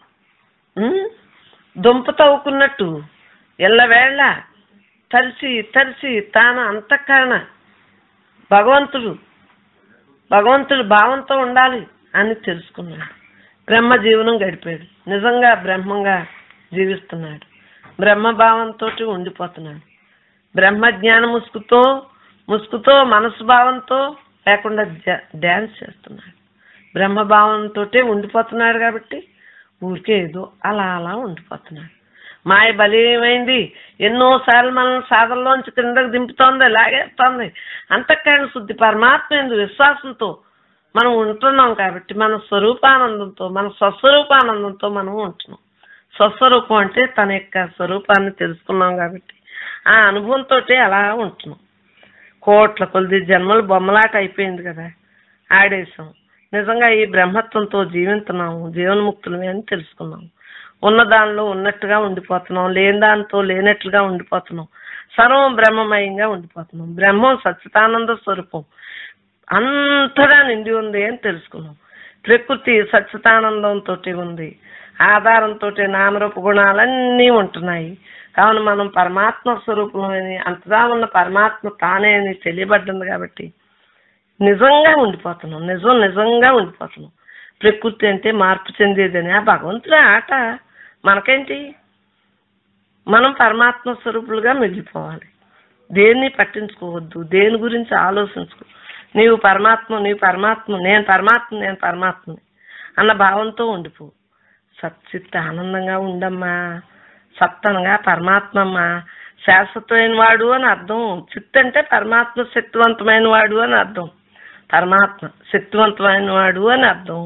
దుంప తవ్వుకున్నట్టు ఎల్లవేళ తరిచి తరిచి తాను అంతఃకరణ భగవంతుడు భగవంతుడు భావంతో ఉండాలి అని తెలుసుకున్నాడు. బ్రహ్మ జీవనం గడిపాడు. నిజంగా బ్రహ్మంగా జీవిస్తున్నాడు. బ్రహ్మభావంతో ఉండిపోతున్నాడు. బ్రహ్మ జ్ఞాన ముసుగుతో ముసుగుతో మనసు భావంతో లేకుండా డ్యాన్స్ చేస్తున్నాడు. బ్రహ్మభావంతో ఉండిపోతున్నాడు కాబట్టి ఊరికే ఏదో అలా అలా ఉండిపోతున్నాడు. మాయ బలీయమైంది. ఎన్నోసార్లు మనల్ని సాధనలోంచి కిందకు దింపుతోంది, లాగేస్తోంది. అంతఃకరణ శుద్ధి పరమాత్మ యందు విశ్వాసంతో మనం ఉంటున్నాం కాబట్టి మన స్వరూపానందంతో మన స్వస్వరూపానందంతో మనం ఉంటున్నాం. స్వస్వరూపం అంటే తన యొక్క స్వరూపాన్ని తెలుసుకున్నాం కాబట్టి ఆ అనుభవంతో అలా ఉంటున్నాం. కోట్ల కొద్ది జన్మలు బొమ్మలాట అయిపోయింది కదా, ఆడేశాం. నిజంగా ఈ బ్రహ్మత్వంతో జీవిస్తున్నాము, జీవన్ముక్తులమే అని తెలుసుకున్నాం. ఉన్న దానిలో ఉన్నట్టుగా ఉండిపోతున్నాం, లేని దానితో లేనట్లుగా ఉండిపోతున్నాం. సర్వం బ్రహ్మమయంగా ఉండిపోతున్నాం. బ్రహ్మం సచ్చిదానంద స్వరూపం అంతటా నిండి ఉంది అని తెలుసుకున్నాం. ప్రకృతి సచ్చిదానందంతో ఉంది. ఆధారంతో నామరూప గుణాలన్నీ ఉంటున్నాయి. కావున మనం పరమాత్మ స్వరూపమని, అంతగా ఉన్న పరమాత్మ తానే అని తెలియబడ్డంది కాబట్టి నిజంగా ఉండిపోతున్నాం. నిజం నిజంగా ఉండిపోతున్నాం. ప్రకృతి అంటే మార్పు చెందేదని ఆ భగవంతుడి ఆట. మనకేంటి? మనం పరమాత్మ స్వరూపులుగా మిగిలిపోవాలి. దేన్ని పట్టించుకోవద్దు, దేని గురించి ఆలోచించుకో. నీవు పరమాత్మ, నీవు పరమాత్మ, నేను పరమాత్మ, నేను పరమాత్మని అన్న భావంతో ఉండిపో. సచ్చిత్ ఆనందంగా ఉండమ్మా. సత్తనగా పరమాత్మమ్మా. శాశ్వతమైన వాడు అని అర్థం. చిత్ అంటే పరమాత్మ శక్తివంతమైన వాడు అని అర్థం. పరమాత్మ శక్తివంతమైన వాడు అని అర్థం.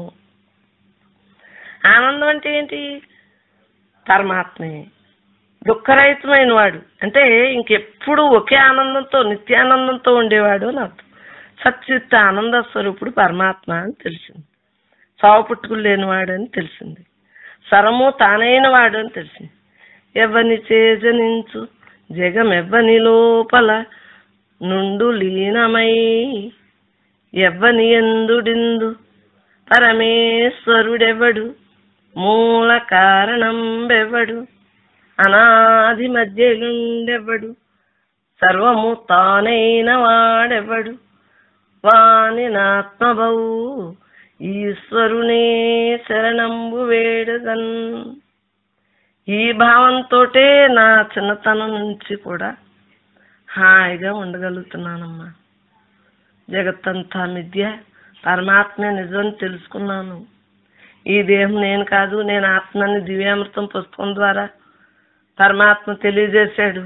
ఆనందం అంటే ఏంటి? పరమాత్మే దుఃఖరహితమైన వాడు అంటే ఇంకెప్పుడు ఒకే ఆనందంతో నిత్యానందంతో ఉండేవాడు అని అర్థం. సచ్చిత్ ఆనంద స్వరూపుడు పరమాత్మ అని తెలిసింది. చావు పుట్టుకులు లేనివాడు అని తెలిసింది. సరము తానైన వాడు అని తెలిసింది. ఎవ్వని చేజనించు జగమెవ్వని లోపల నుండు లీనమై ఎవ్వని ఎందుడిందు పరమేశ్వరుడెవడు మూల కారణం బెవ్వడు అనాది మధ్యలుండెవ్వడు సర్వము తానైన వాడెవ్వడు వాని నాత్మభవు ఈశ్వరునే శరణంబు వేడుగన్. ఈ భావంతోటే నా చిన్నతనం నుంచి కూడా హాయిగా ఉండగలుగుతున్నానమ్మా. జగత్తంతా మిథ్య, పరమాత్మే నిజం తెలుసుకున్నాను. ఈ దేహం నేను కాదు, నేను ఆత్మని దివ్యామృతం పుస్తకం ద్వారా పరమాత్మ తెలియజేశాడు.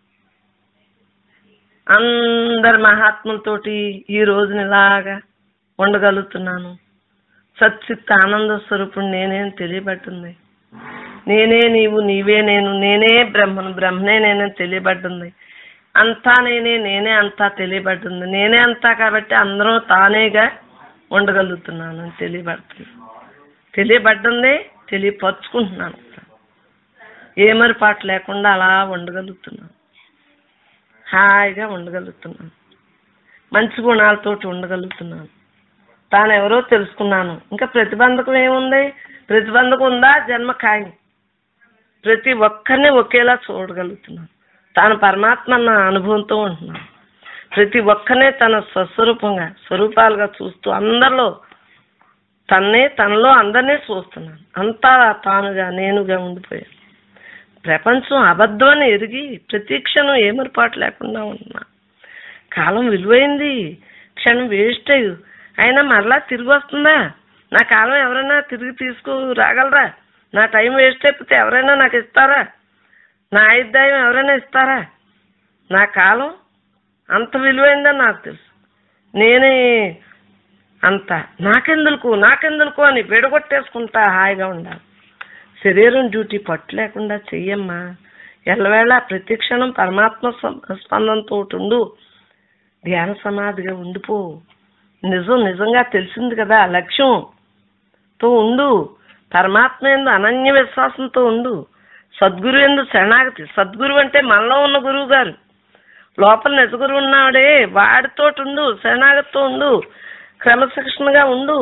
అందరి మహాత్ములతోటి ఈ రోజుని ఇలాగా ఉండగలుగుతున్నాను. సచ్చిత్ ఆనంద స్వరూపుడు నేనేం తెలియబట్టుంది. నేనే నీవు, నీవే నేను, నేనే బ్రహ్మను, బ్రహ్మనే నేనే తెలియబడ్డుంది. అంతా నేనే, నేనే అంతా తెలియబడ్డుంది. నేనే అంతా కాబట్టి అందరూ తానేగా ఉండగలుగుతున్నాను అని తెలియబడుతుంది. తెలియబడ్డందే తెలియపరుచుకుంటున్నాను. ఏమరిపాటు లేకుండా అలా ఉండగలుగుతున్నాను. హాయిగా ఉండగలుగుతున్నాను. మంచి గుణాలతోటి ఉండగలుగుతున్నాను. తాను ఎవరో తెలుసుకున్నాను. ఇంకా ప్రతిబంధకం ఏముంది? ప్రతిబంధకం ఉందా? జన్మ ఖాయం. ప్రతి ఒక్కరిని ఒకేలా చూడగలుగుతున్నాను. తాను పరమాత్మ అన్న అనుభవంతో ఉంటున్నాను. ప్రతి ఒక్కరినే తన స్వస్వరూపంగా స్వరూపాలుగా చూస్తూ అందరిలో తన్నే తనలో అందరినీ చూస్తున్నాను. అంతా తానుగా నేనుగా ఉండిపోయాను. ప్రపంచం అబద్ధం అని ఎరిగి ప్రతీక్షణం ఏమరిపాటు లేకుండా ఉంటున్నా. కాలం విలువైంది, క్షణం వేస్ట్ అయ్యి అయినా మరలా తిరిగి వస్తుందా? నా కాలం ఎవరైనా తిరిగి తీసుకు రాగలరా? నా టైం వేస్ట్ అయిపోతే ఎవరైనా నాకు ఇస్తారా? నా ఆయుర్దాయం ఎవరైనా ఇస్తారా? నా కాలం అంత విలువైందని నాకు తెలుసు. నేనే అంత నాకెందుకు నాకెందుకు అని విడగొట్టేసుకుంటా హాయిగా ఉండాలి. శరీరం డ్యూటీ పట్టు లేకుండా చెయ్యమ్మా. ఎల్లవేళ ప్రతిక్షణం పరమాత్మ స్పందనతో ఉండు. ధ్యాన సమాధిగా ఉండిపో. నిజం నిజంగా తెలిసింది కదా, లక్ష్యంతో ఉండు. పరమాత్మ యందు అనన్య విశ్వాసంతో ఉండు. సద్గురు యందు శరణాగతి. సద్గురు అంటే మనలో ఉన్న గురువు గారు. లోపల నిజ గురువు ఉన్నాడే వాడితో ఉండు. శరణాగతితో ఉండు. క్రమశిక్షణగా ఉండు.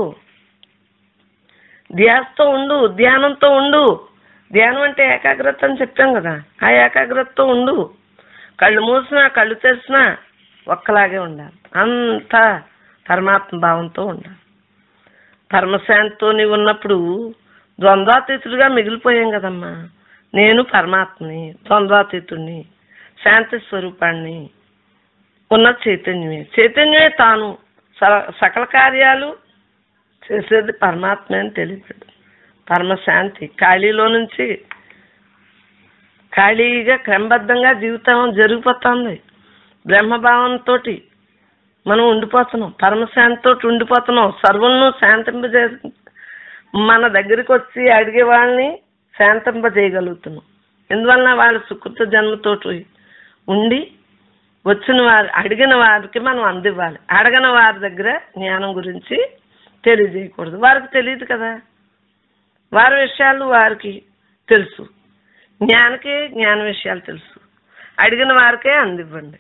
ధ్యాసతో ఉండు. ధ్యానంతో ఉండు. ధ్యానం అంటే ఏకాగ్రత అని చెప్పాం కదా, ఆ ఏకాగ్రతతో ఉండు. కళ్ళు మూసినా కళ్ళు తెరిచినా ఒక్కలాగే ఉండాలి. అంతా పరమాత్మ భావంతో ఉండాలి. పరమశాంతితో నీవు ఉన్నప్పుడు ద్వంద్వాతీతుడిగా మిగిలిపోయాం కదమ్మా. నేను పరమాత్మని, ద్వంద్వాతీతుడిని, శాంతి స్వరూపాన్ని, ఉన్న చైతన్యమే. చైతన్యమే తాను. సకల కార్యాలు చేసేది పరమాత్మే అని తెలియదు. పరమశాంతి. ఖాళీలో నుంచి ఖాళీగా క్రమబద్ధంగా జీవితం జరిగిపోతుంది. బ్రహ్మభావంతో మనం ఉండిపోతున్నాం. పరమశాంతితో ఉండిపోతున్నాం. సర్వులను శాంతింపజే మన దగ్గరికి వచ్చి అడిగే వాళ్ళని శాంతింపజేయగలుగుతున్నాం. ఎందువలన వాళ్ళ సుకృత జన్మతోటి ఉండి వచ్చిన వారు అడిగిన వారికి మనం అందివ్వాలి. అడగని వారి దగ్గర జ్ఞానం గురించి తెలియజేయకూడదు. వారికి తెలియదు కదా, వారి విషయాలు వారికి తెలుసు. జ్ఞానికే జ్ఞాన విషయాలు తెలుసు. అడిగిన వారికే అందివ్వండి.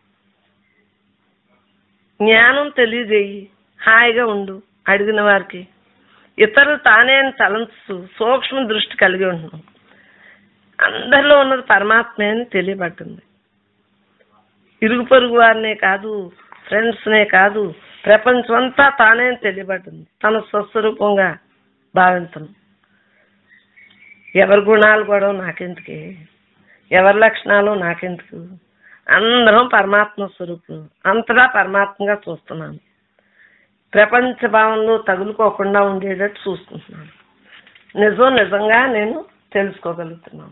జ్ఞానం తెలియజేయి. హాయిగా ఉండు. అడిగిన వారికి ఇతరులు తానే తలంచు సూక్ష్మ దృష్టి కలిగి ఉంటున్నాం. అందరిలో ఉన్నది పరమాత్మే అని తెలియబడుతుంది. ఇరుగు పొరుగు వారినే కాదు, ఫ్రెండ్స్నే కాదు, ప్రపంచం అంతా తానే అని తెలియబడుతుంది. తన స్వస్వరూపంగా భావించను. ఎవరి గుణాలు కూడా నాకెందుకే, ఎవరి లక్షణాలు నాకెందుకు, అందరం పరమాత్మ స్వరూపులు, అంతటా పరమాత్మగా చూస్తున్నాను. ప్రపంచ భావంలో తగులుకోకుండా ఉండేటట్టు చూసుకుంటున్నాను. నిజం నిజంగా నేను తెలుసుకోగలుగుతున్నాను.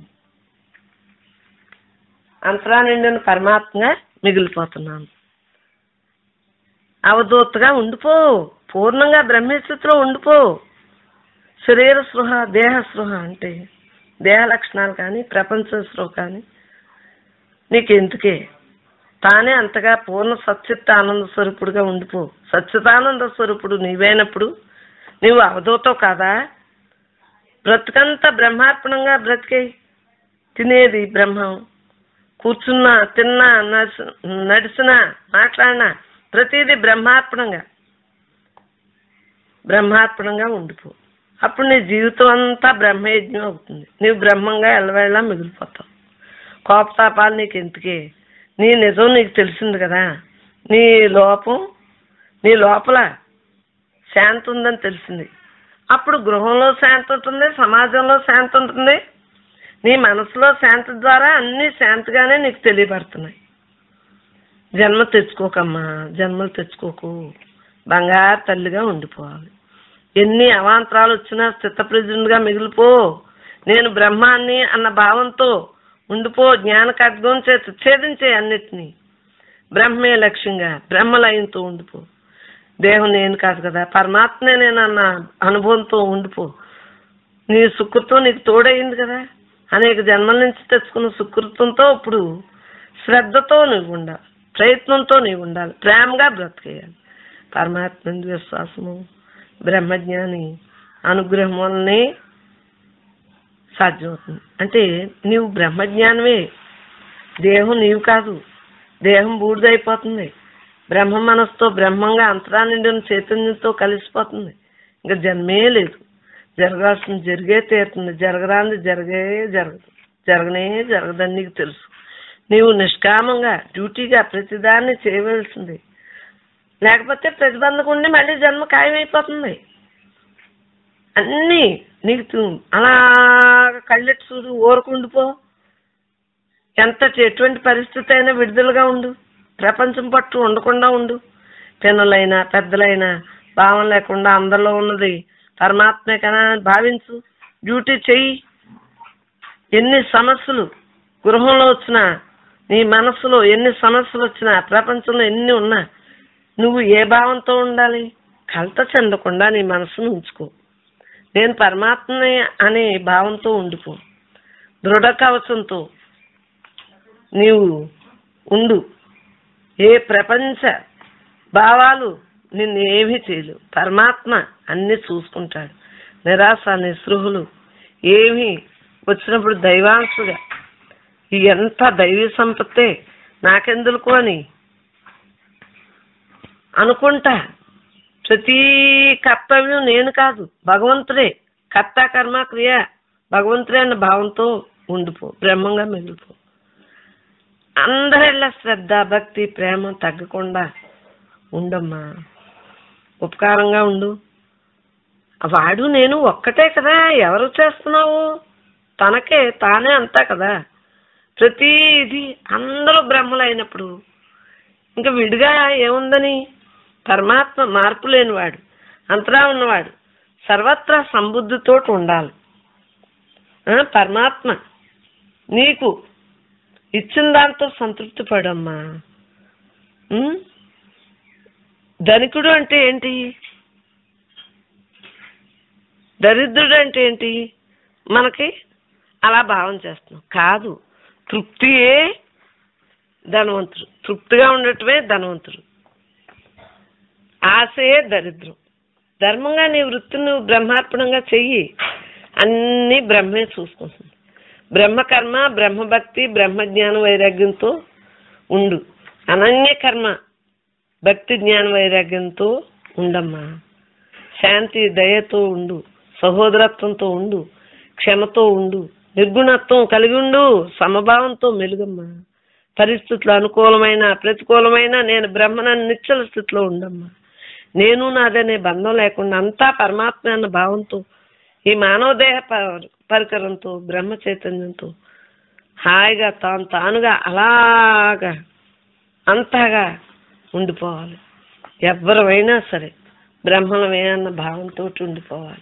అంతరా నిండిన పరమాత్మగా మిగిలిపోతున్నాను. అవధూతగా ఉండిపో, పూర్ణంగా బ్రహ్మస్థితిలో ఉండిపో. శరీర స్పృహ, దేహ స్పృహ అంటే దేహ లక్షణాలు కానీ ప్రపంచ స్పృహ కానీ నీకెందుకే, తానే అంతగా పూర్ణ సచ్చిత్త ఆనంద స్వరూపుడుగా ఉండిపో. సచ్చితానంద స్వరూపుడు నీవైనప్పుడు నీవు అవధూతవు కాదా? బ్రతుకంతా బ్రహ్మార్పణంగా బ్రతికే. తినేది బ్రహ్మం, కూర్చున్నా, తిన్నా, నడిచి నడిచినా, మాట్లాడినా ప్రతిదీ బ్రహ్మార్పణంగా బ్రహ్మార్పణంగా ఉండిపో. అప్పుడు నీ జీవితం అంతా బ్రహ్మయజ్ఞం అవుతుంది. నీవు బ్రహ్మంగా ఎల్లవేళలా మిగిలిపోతావు. కోపతాపాలు నీకు ఎందుకే? నీ నిజం నీకు తెలిసింది కదా. నీ లోపం, నీ లోపల శాంతి ఉందని తెలిసింది. అప్పుడు గృహంలో శాంతి ఉంటుంది, సమాజంలో శాంతి ఉంటుంది. నీ మనసులో శాంతి ద్వారా అన్ని శాంతిగానే నీకు తెలియబడుతున్నాయి. జన్మ తెచ్చుకోకమ్మా, జన్మలు తెచ్చుకోకు. బంగారు తల్లిగా ఉండిపోవాలి. ఎన్ని అవాంతరాలు వచ్చినా స్థితప్రజ్ఞుడిగా మిగిలిపో. నేను బ్రహ్మాన్ని అన్న భావంతో ఉండిపో. జ్ఞాన ఖడ్గం చేత ఛేదించే అన్నిటినీ. బ్రహ్మే లక్ష్యంగా బ్రహ్మలయంతో ఉండిపో. దేహం నేను కాదు కదా, పరమాత్మే నేను అన్న అనుభవంతో ఉండిపో. నీ సుకృతం నీకు తోడయింది కదా. అనేక జన్మల నుంచి తెచ్చుకున్న సుకృతంతో ఇప్పుడు శ్రద్ధతో నీవు ఉండాలి, ప్రయత్నంతో నీవు ఉండాలి, ప్రేమగా బ్రతికేయాలి. పరమాత్మ విశ్వాసము, బ్రహ్మజ్ఞాని అనుగ్రహం వల్లనే సాధ్యమవుతుంది. అంటే నీవు బ్రహ్మజ్ఞానమే, దేహం నీవు కాదు. దేహం బూడిదైపోతుంది. బ్రహ్మ మనసుతో బ్రహ్మంగా అంతరా నిండిన చైతన్యంతో కలిసిపోతుంది. ఇంకా జన్మే లేదు. జరగాల్సింది జరిగే తీరుతుంది, జరగరాంది జరిగే జరగదు, జరగనే జరగదని నీకు తెలుసు. నీవు నిష్కామంగా డ్యూటీగా ప్రతిదాన్ని చేయవలసింది. లేకపోతే ప్రతిబంధకం ఉండి మళ్ళీ జన్మ ఖాయమైపోతుంది. అన్నీ నీకు అలా కళ్ళెట్టు చూడు, ఊరకుండిపో. ఎంతటి ఎటువంటి పరిస్థితి అయినా విడుదలగా ఉండు. ప్రపంచం పట్టు ఉండకుండా ఉండు. పిల్లలైనా పెద్దలైనా భావం లేకుండా అందరిలో ఉన్నది పరమాత్మే కదా భావించు. డ్యూటీ చెయ్యి. ఎన్ని సమస్యలు గృహంలో వచ్చినా, నీ మనస్సులో ఎన్ని సమస్యలు వచ్చినా, ప్రపంచంలో ఎన్ని ఉన్నా నువ్వు ఏ భావంతో ఉండాలి? కలత చెందకుండా నీ మనసును ఉంచుకో. నేను పరమాత్మని అనే భావంతో ఉండిపో. దృఢ కవచంతో నీవు ఉండు. ఏ ప్రపంచ భావాలు నిన్ను ఏమీ చేయలేవు. పరమాత్మ అన్ని చూసుకుంటాడు. నిరాశ నిస్పృహలు ఏమీ వచ్చినప్పుడు దైవాంశుగా ఈ ఎంత దైవీ సంపత్తే నాకెందుకు అని అనుకుంటా. ప్రతి కర్తవ్యం నేను కాదు, భగవంతుడే. కర్త కర్మ క్రియ భగవంతుడే అన్న భావంతో ఉండిపో. బ్రహ్మంగా మిగిలిపో. అందరిళ్ళ శ్రద్ధ భక్తి ప్రేమ తగ్గకుండా ఉండమ్మా. ఉపకారంగా ఉండు. వాడు నేను ఒక్కటే కదా. ఎవరు చేస్తున్నావు? తనకే తానే అంతా కదా. ప్రతిది అందరూ బ్రహ్మలైనప్పుడు ఇంకా విడిగా ఏముందని? పరమాత్మ మార్పు లేనివాడు, అంతరా ఉన్నవాడు, సర్వత్రా సంబుద్ధితో ఉండాలి. పరమాత్మ నీకు ఇచ్చిన దాంతో సంతృప్తి పడమ్మా. ధనికుడు అంటే ఏంటి? దరిద్రుడు అంటే ఏంటి? మనకి అలా భావం చేస్తున్నాం. కాదు, తృప్తియే ధనవంతుడు. తృప్తిగా ఉండటమే ధనవంతుడు. ఆశయే దరిద్రం. ధర్మంగా నీ వృత్తిని నువ్వు బ్రహ్మార్పణంగా చెయ్యి. అన్నీ బ్రహ్మే చూసుకుంటుంది. బ్రహ్మకర్మ, బ్రహ్మభక్తి, బ్రహ్మజ్ఞాన వైరాగ్యంతో ఉండు. అనన్య కర్మ, భక్తి జ్ఞాన వైరాగ్యంతో ఉండమ్మా. శాంతి దయతో ఉండు. సహోదరత్వంతో ఉండు. క్షమతో ఉండు. నిర్గుణత్వం కలిగి ఉండు, సమభావంతో మెలుగమ్మా. పరిస్థితులు అనుకూలమైన ప్రతికూలమైన నేను బ్రహ్మనని నిశ్చల స్థితిలో ఉండమ్మా. నేను నాదనే బంధం లేకుండా అంతా పరమాత్మ అన్న భావంతో ఈ మానవ దేహ పరికరంతో బ్రహ్మ చైతన్యంతో హాయిగా తాను తానుగా అలాగా అంతగా ఉండిపోవాలి. ఎవరైనా సరే బ్రహ్మలమే అన్న భావంతో ఉండిపోవాలి.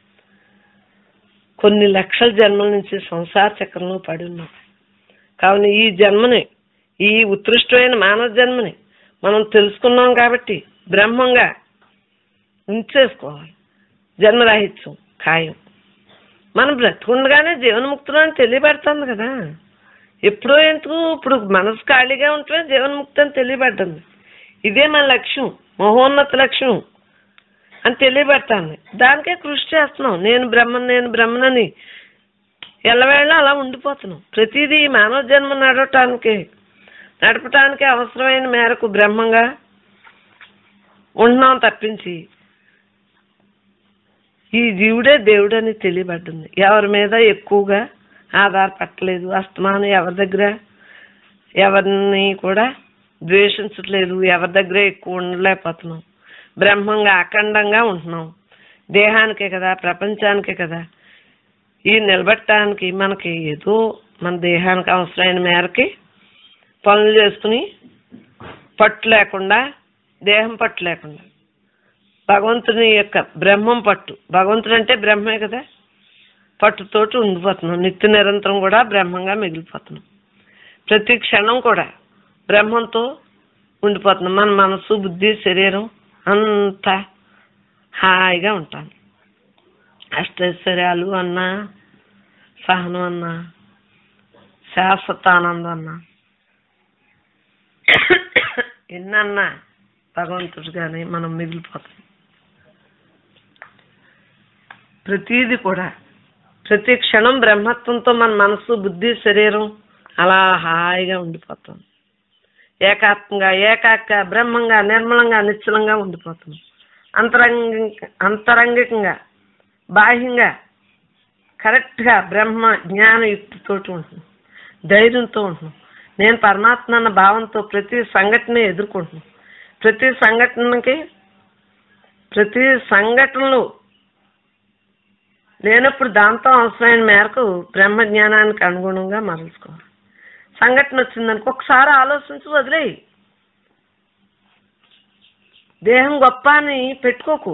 కొన్ని లక్షల జన్మల నుంచి సంసార చక్రంలో పడి ఉన్నాం. కావున ఈ జన్మని, ఈ ఉత్కృష్టమైన మానవ జన్మని మనం తెలుసుకున్నాం కాబట్టి బ్రహ్మంగా ఉంచేసుకోవాలి. జన్మరాహిత్యం ఖాయం. మనం బ్రతుకుండగానే జీవన్ముక్తులు అని తెలియబడుతుంది కదా. ఎప్పుడో ఎందుకు, ఇప్పుడు మనసు ఖాళీగా ఉంటే జీవన్ముక్తి అని తెలియబడ్డంది. ఇదే మన లక్ష్యం, మహోన్నత లక్ష్యం అని తెలియబడతాను. దానికే కృషి చేస్తున్నాం. నేను బ్రహ్మను నేను బ్రహ్మనని ఎల్లవేళ అలా ఉండిపోతున్నాం. ప్రతిదీ మానవ జన్మ నడవటానికి నడపటానికి అవసరమైన మేరకు బ్రహ్మంగా ఉంటున్నాం తప్పించి ఈ జీవుడే దేవుడని తెలియబడ్డింది. ఎవరి మీద ఎక్కువగా ఆధారపడలేదు. అస్తమానం ఎవరి దగ్గర ఎవరిని కూడా ద్వేషించట్లేదు. ఎవరి దగ్గర ఎక్కువ ఉండలేకపోతున్నాం. బ్రహ్మంగా అఖండంగా ఉంటున్నాం. దేహానికే కదా, ప్రపంచానికే కదా. ఈ నిలబెట్టడానికి మనకి ఏదో మన దేహానికి అవసరమైన మేరకి పనులు చేసుకుని పట్టు లేకుండా, దేహం పట్టు లేకుండా భగవంతుని యొక్క బ్రహ్మం పట్టు, భగవంతుడు అంటే బ్రహ్మే కదా, పట్టుతోటి ఉండిపోతున్నాం. నిత్య నిరంతరం కూడా బ్రహ్మంగా మిగిలిపోతున్నాం. ప్రతి క్షణం కూడా బ్రహ్మంతో ఉండిపోతున్నాం. మన మనసు, బుద్ధి, శరీరం అంతా హాయిగా ఉంటాను. అష్టైశ్వర్యాలు అన్నా, సహనం అన్నా, శాశ్వతానందం అన్నా, ఎన్నన్నా భగవంతుడిగానే మనం మిగిలిపోతాం. ప్రతీది కూడా ప్రతి క్షణం బ్రహ్మత్వంతో మన మనసు, బుద్ధి, శరీరం అలా హాయిగా ఉండిపోతాం. ఏకాత్మంగా, ఏకాక బ్రహ్మంగా, నిర్మలంగా, నిశ్చలంగా ఉండిపోతున్నాం. అంతరంగ అంతరంగికంగా, బాహ్యంగా కరెక్ట్గా బ్రహ్మ జ్ఞానయుక్తితోటి ఉంటున్నాం. ధైర్యంతో ఉంటున్నాం. నేను పరమాత్మ అన్న భావంతో ప్రతి సంఘటన ఎదుర్కొంటున్నాం. ప్రతి సంఘటనకి ప్రతి సంఘటనలు లేనప్పుడు దాంతో అవసరమైన మేరకు బ్రహ్మ జ్ఞానానికి అనుగుణంగా మరల్చుకోవాలి. సంఘటన వచ్చిందనుకో ఒకసారి ఆలోచించి వదిలేయి. దేహం గొప్ప అని పెట్టుకోకు.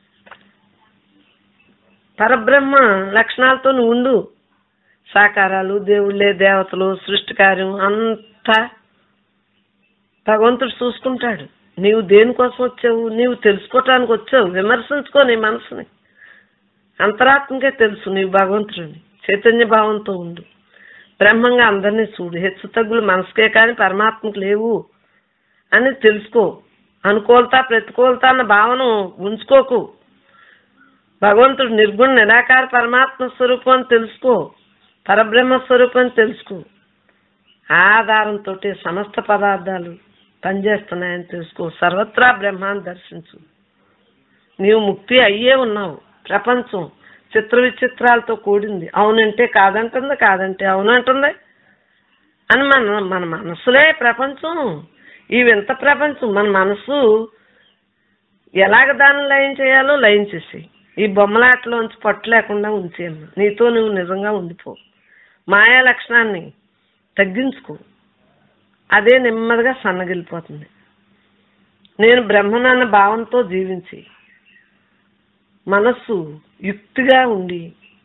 పరబ్రహ్మ లక్షణాలతో నువ్వు ఉండు. సాకారాలు, దేవుళ్ళే, దేవతలు, సృష్టి కార్యం అంతా భగవంతుడు చూసుకుంటాడు. నీవు దేనికోసం వచ్చావు? నీవు తెలుసుకోవటానికి వచ్చావు. విమర్శించుకో నీ మనసుని. అంతరాత్మకే తెలుసు నీవు భగవంతుడిని. చైతన్య భావంతో ఉండు. బ్రహ్మంగా అందరినీ చూడు. హెచ్చు తగ్గులు మనసుకే కానీ పరమాత్మకు లేవు అని తెలుసుకో. అనుకూలత ప్రతికూలత అన్న భావన ఉంచుకోకు. భగవంతుడు నిర్గుణ నిరాకార పరమాత్మ స్వరూపం అని తెలుసుకో. పరబ్రహ్మ స్వరూపం అని తెలుసుకో. ఆధారంతో సమస్త పదార్థాలు పనిచేస్తున్నాయని తెలుసుకో. సర్వత్రా బ్రహ్మాన్ని దర్శించు. నీవు ముక్తి అయ్యే ఉన్నావు. ప్రపంచం చిత్ర విచిత్రాలతో కూడింది. అవునంటే కాదంటుంది, కాదంటే అవునంటుంది అని మన మన మనసులే ప్రపంచం. ఈ వింత ప్రపంచం. మన మనసు ఎలాగ దాన్ని లయం చేయాలో లయం చేసి ఈ బొమ్మలాటలోంచి పట్టు లేకుండా ఉంచేయమ్మా. నీతో నువ్వు నిజంగా ఉండిపో. మాయా లక్షణాన్ని తగ్గించుకో. అదే నెమ్మదిగా సన్నగిలిపోతుంది. నేను బ్రహ్మనన్న భావంతో జీవించి మనస్సు యుక్తిగా ఉండి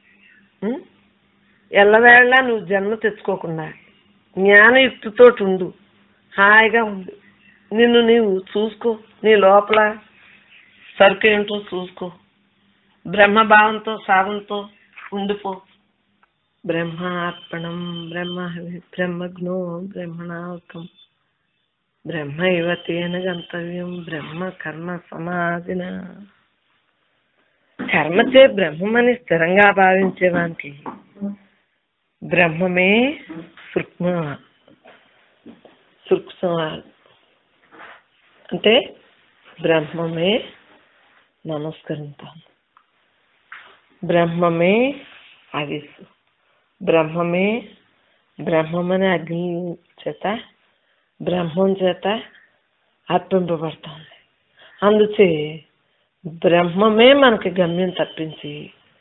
ఎల్లవేళ నువ్వు జన్మ తెచ్చుకోకుండా జ్ఞానయుక్తితో ఉండు. హాయిగా ఉండు. నిన్ను నీవు చూసుకో. నీ లోపల సరుకు ఏంటో చూసుకో. బ్రహ్మభావంతో సాధంతో ఉండిపో. బ్రహ్మార్పణం బ్రహ్మ బ్రహ్మజ్ఞో బ్రహ్మణావకం బ్రహ్మ యువతేన గంతవ్యం బ్రహ్మ కర్మ సమాధిన. కర్మచే బ్రహ్మమని స్థిరంగా భావించేవానికి బ్రహ్మమే సూక్ష్మ సూక్ష్మ అంటే బ్రహ్మమే నమస్కరిస్తాను. బ్రహ్మమే ఆదేశం. బ్రహ్మమే బ్రహ్మమనే అగ్ని చేత బ్రహ్మం చేత అర్పింపబడుతుంది. అందుచే బ్రహ్మమే మనకి గమ్యం తప్పించి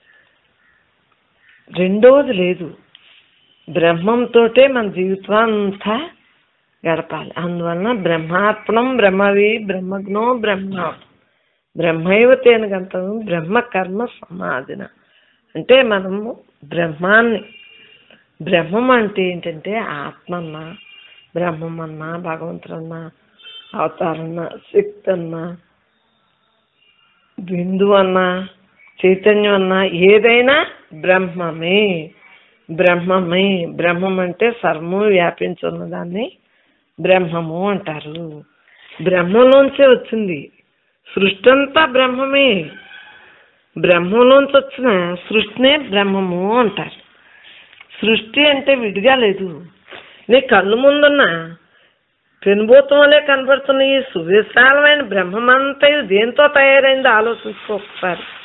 రెండవది లేదు. బ్రహ్మంతోటే మన జీవితం అంతా గడపాలి. అందువలన బ్రహ్మార్పణం బ్రహ్మవి బ్రహ్మజ్ఞో బ్రహ్మ బ్రహ్మైవ తేన గంతం బ్రహ్మ కర్మ సమాధిన. అంటే మనము బ్రహ్మాన్ని, బ్రహ్మం అంటే ఏంటంటే ఆత్మన్నా, బ్రహ్మమన్నా, భగవంతుడన్నా, అవతారన్నా, శక్తి అన్నా, బిందువు అన్నా, చైతన్యం అన్నా ఏదైనా బ్రహ్మమే. బ్రహ్మమే బ్రహ్మం అంటే సర్వము వ్యాపించి ఉన్నదాన్ని బ్రహ్మము అంటారు. బ్రహ్మంలోంచే వచ్చింది సృష్టి అంతా. బ్రహ్మమే. బ్రహ్మంలోంచి వచ్చిన సృష్టినే బ్రహ్మము అంటారు. సృష్టి అంటే విడిగా లేదు. నీ కళ్ళు ముందున్న పెనుభూతం వల్లే కనబడుతున్న ఈ సువిశాలమైన బ్రహ్మమంతా దేంతో తయారైందో ఆలోచించుకో ఒకసారి.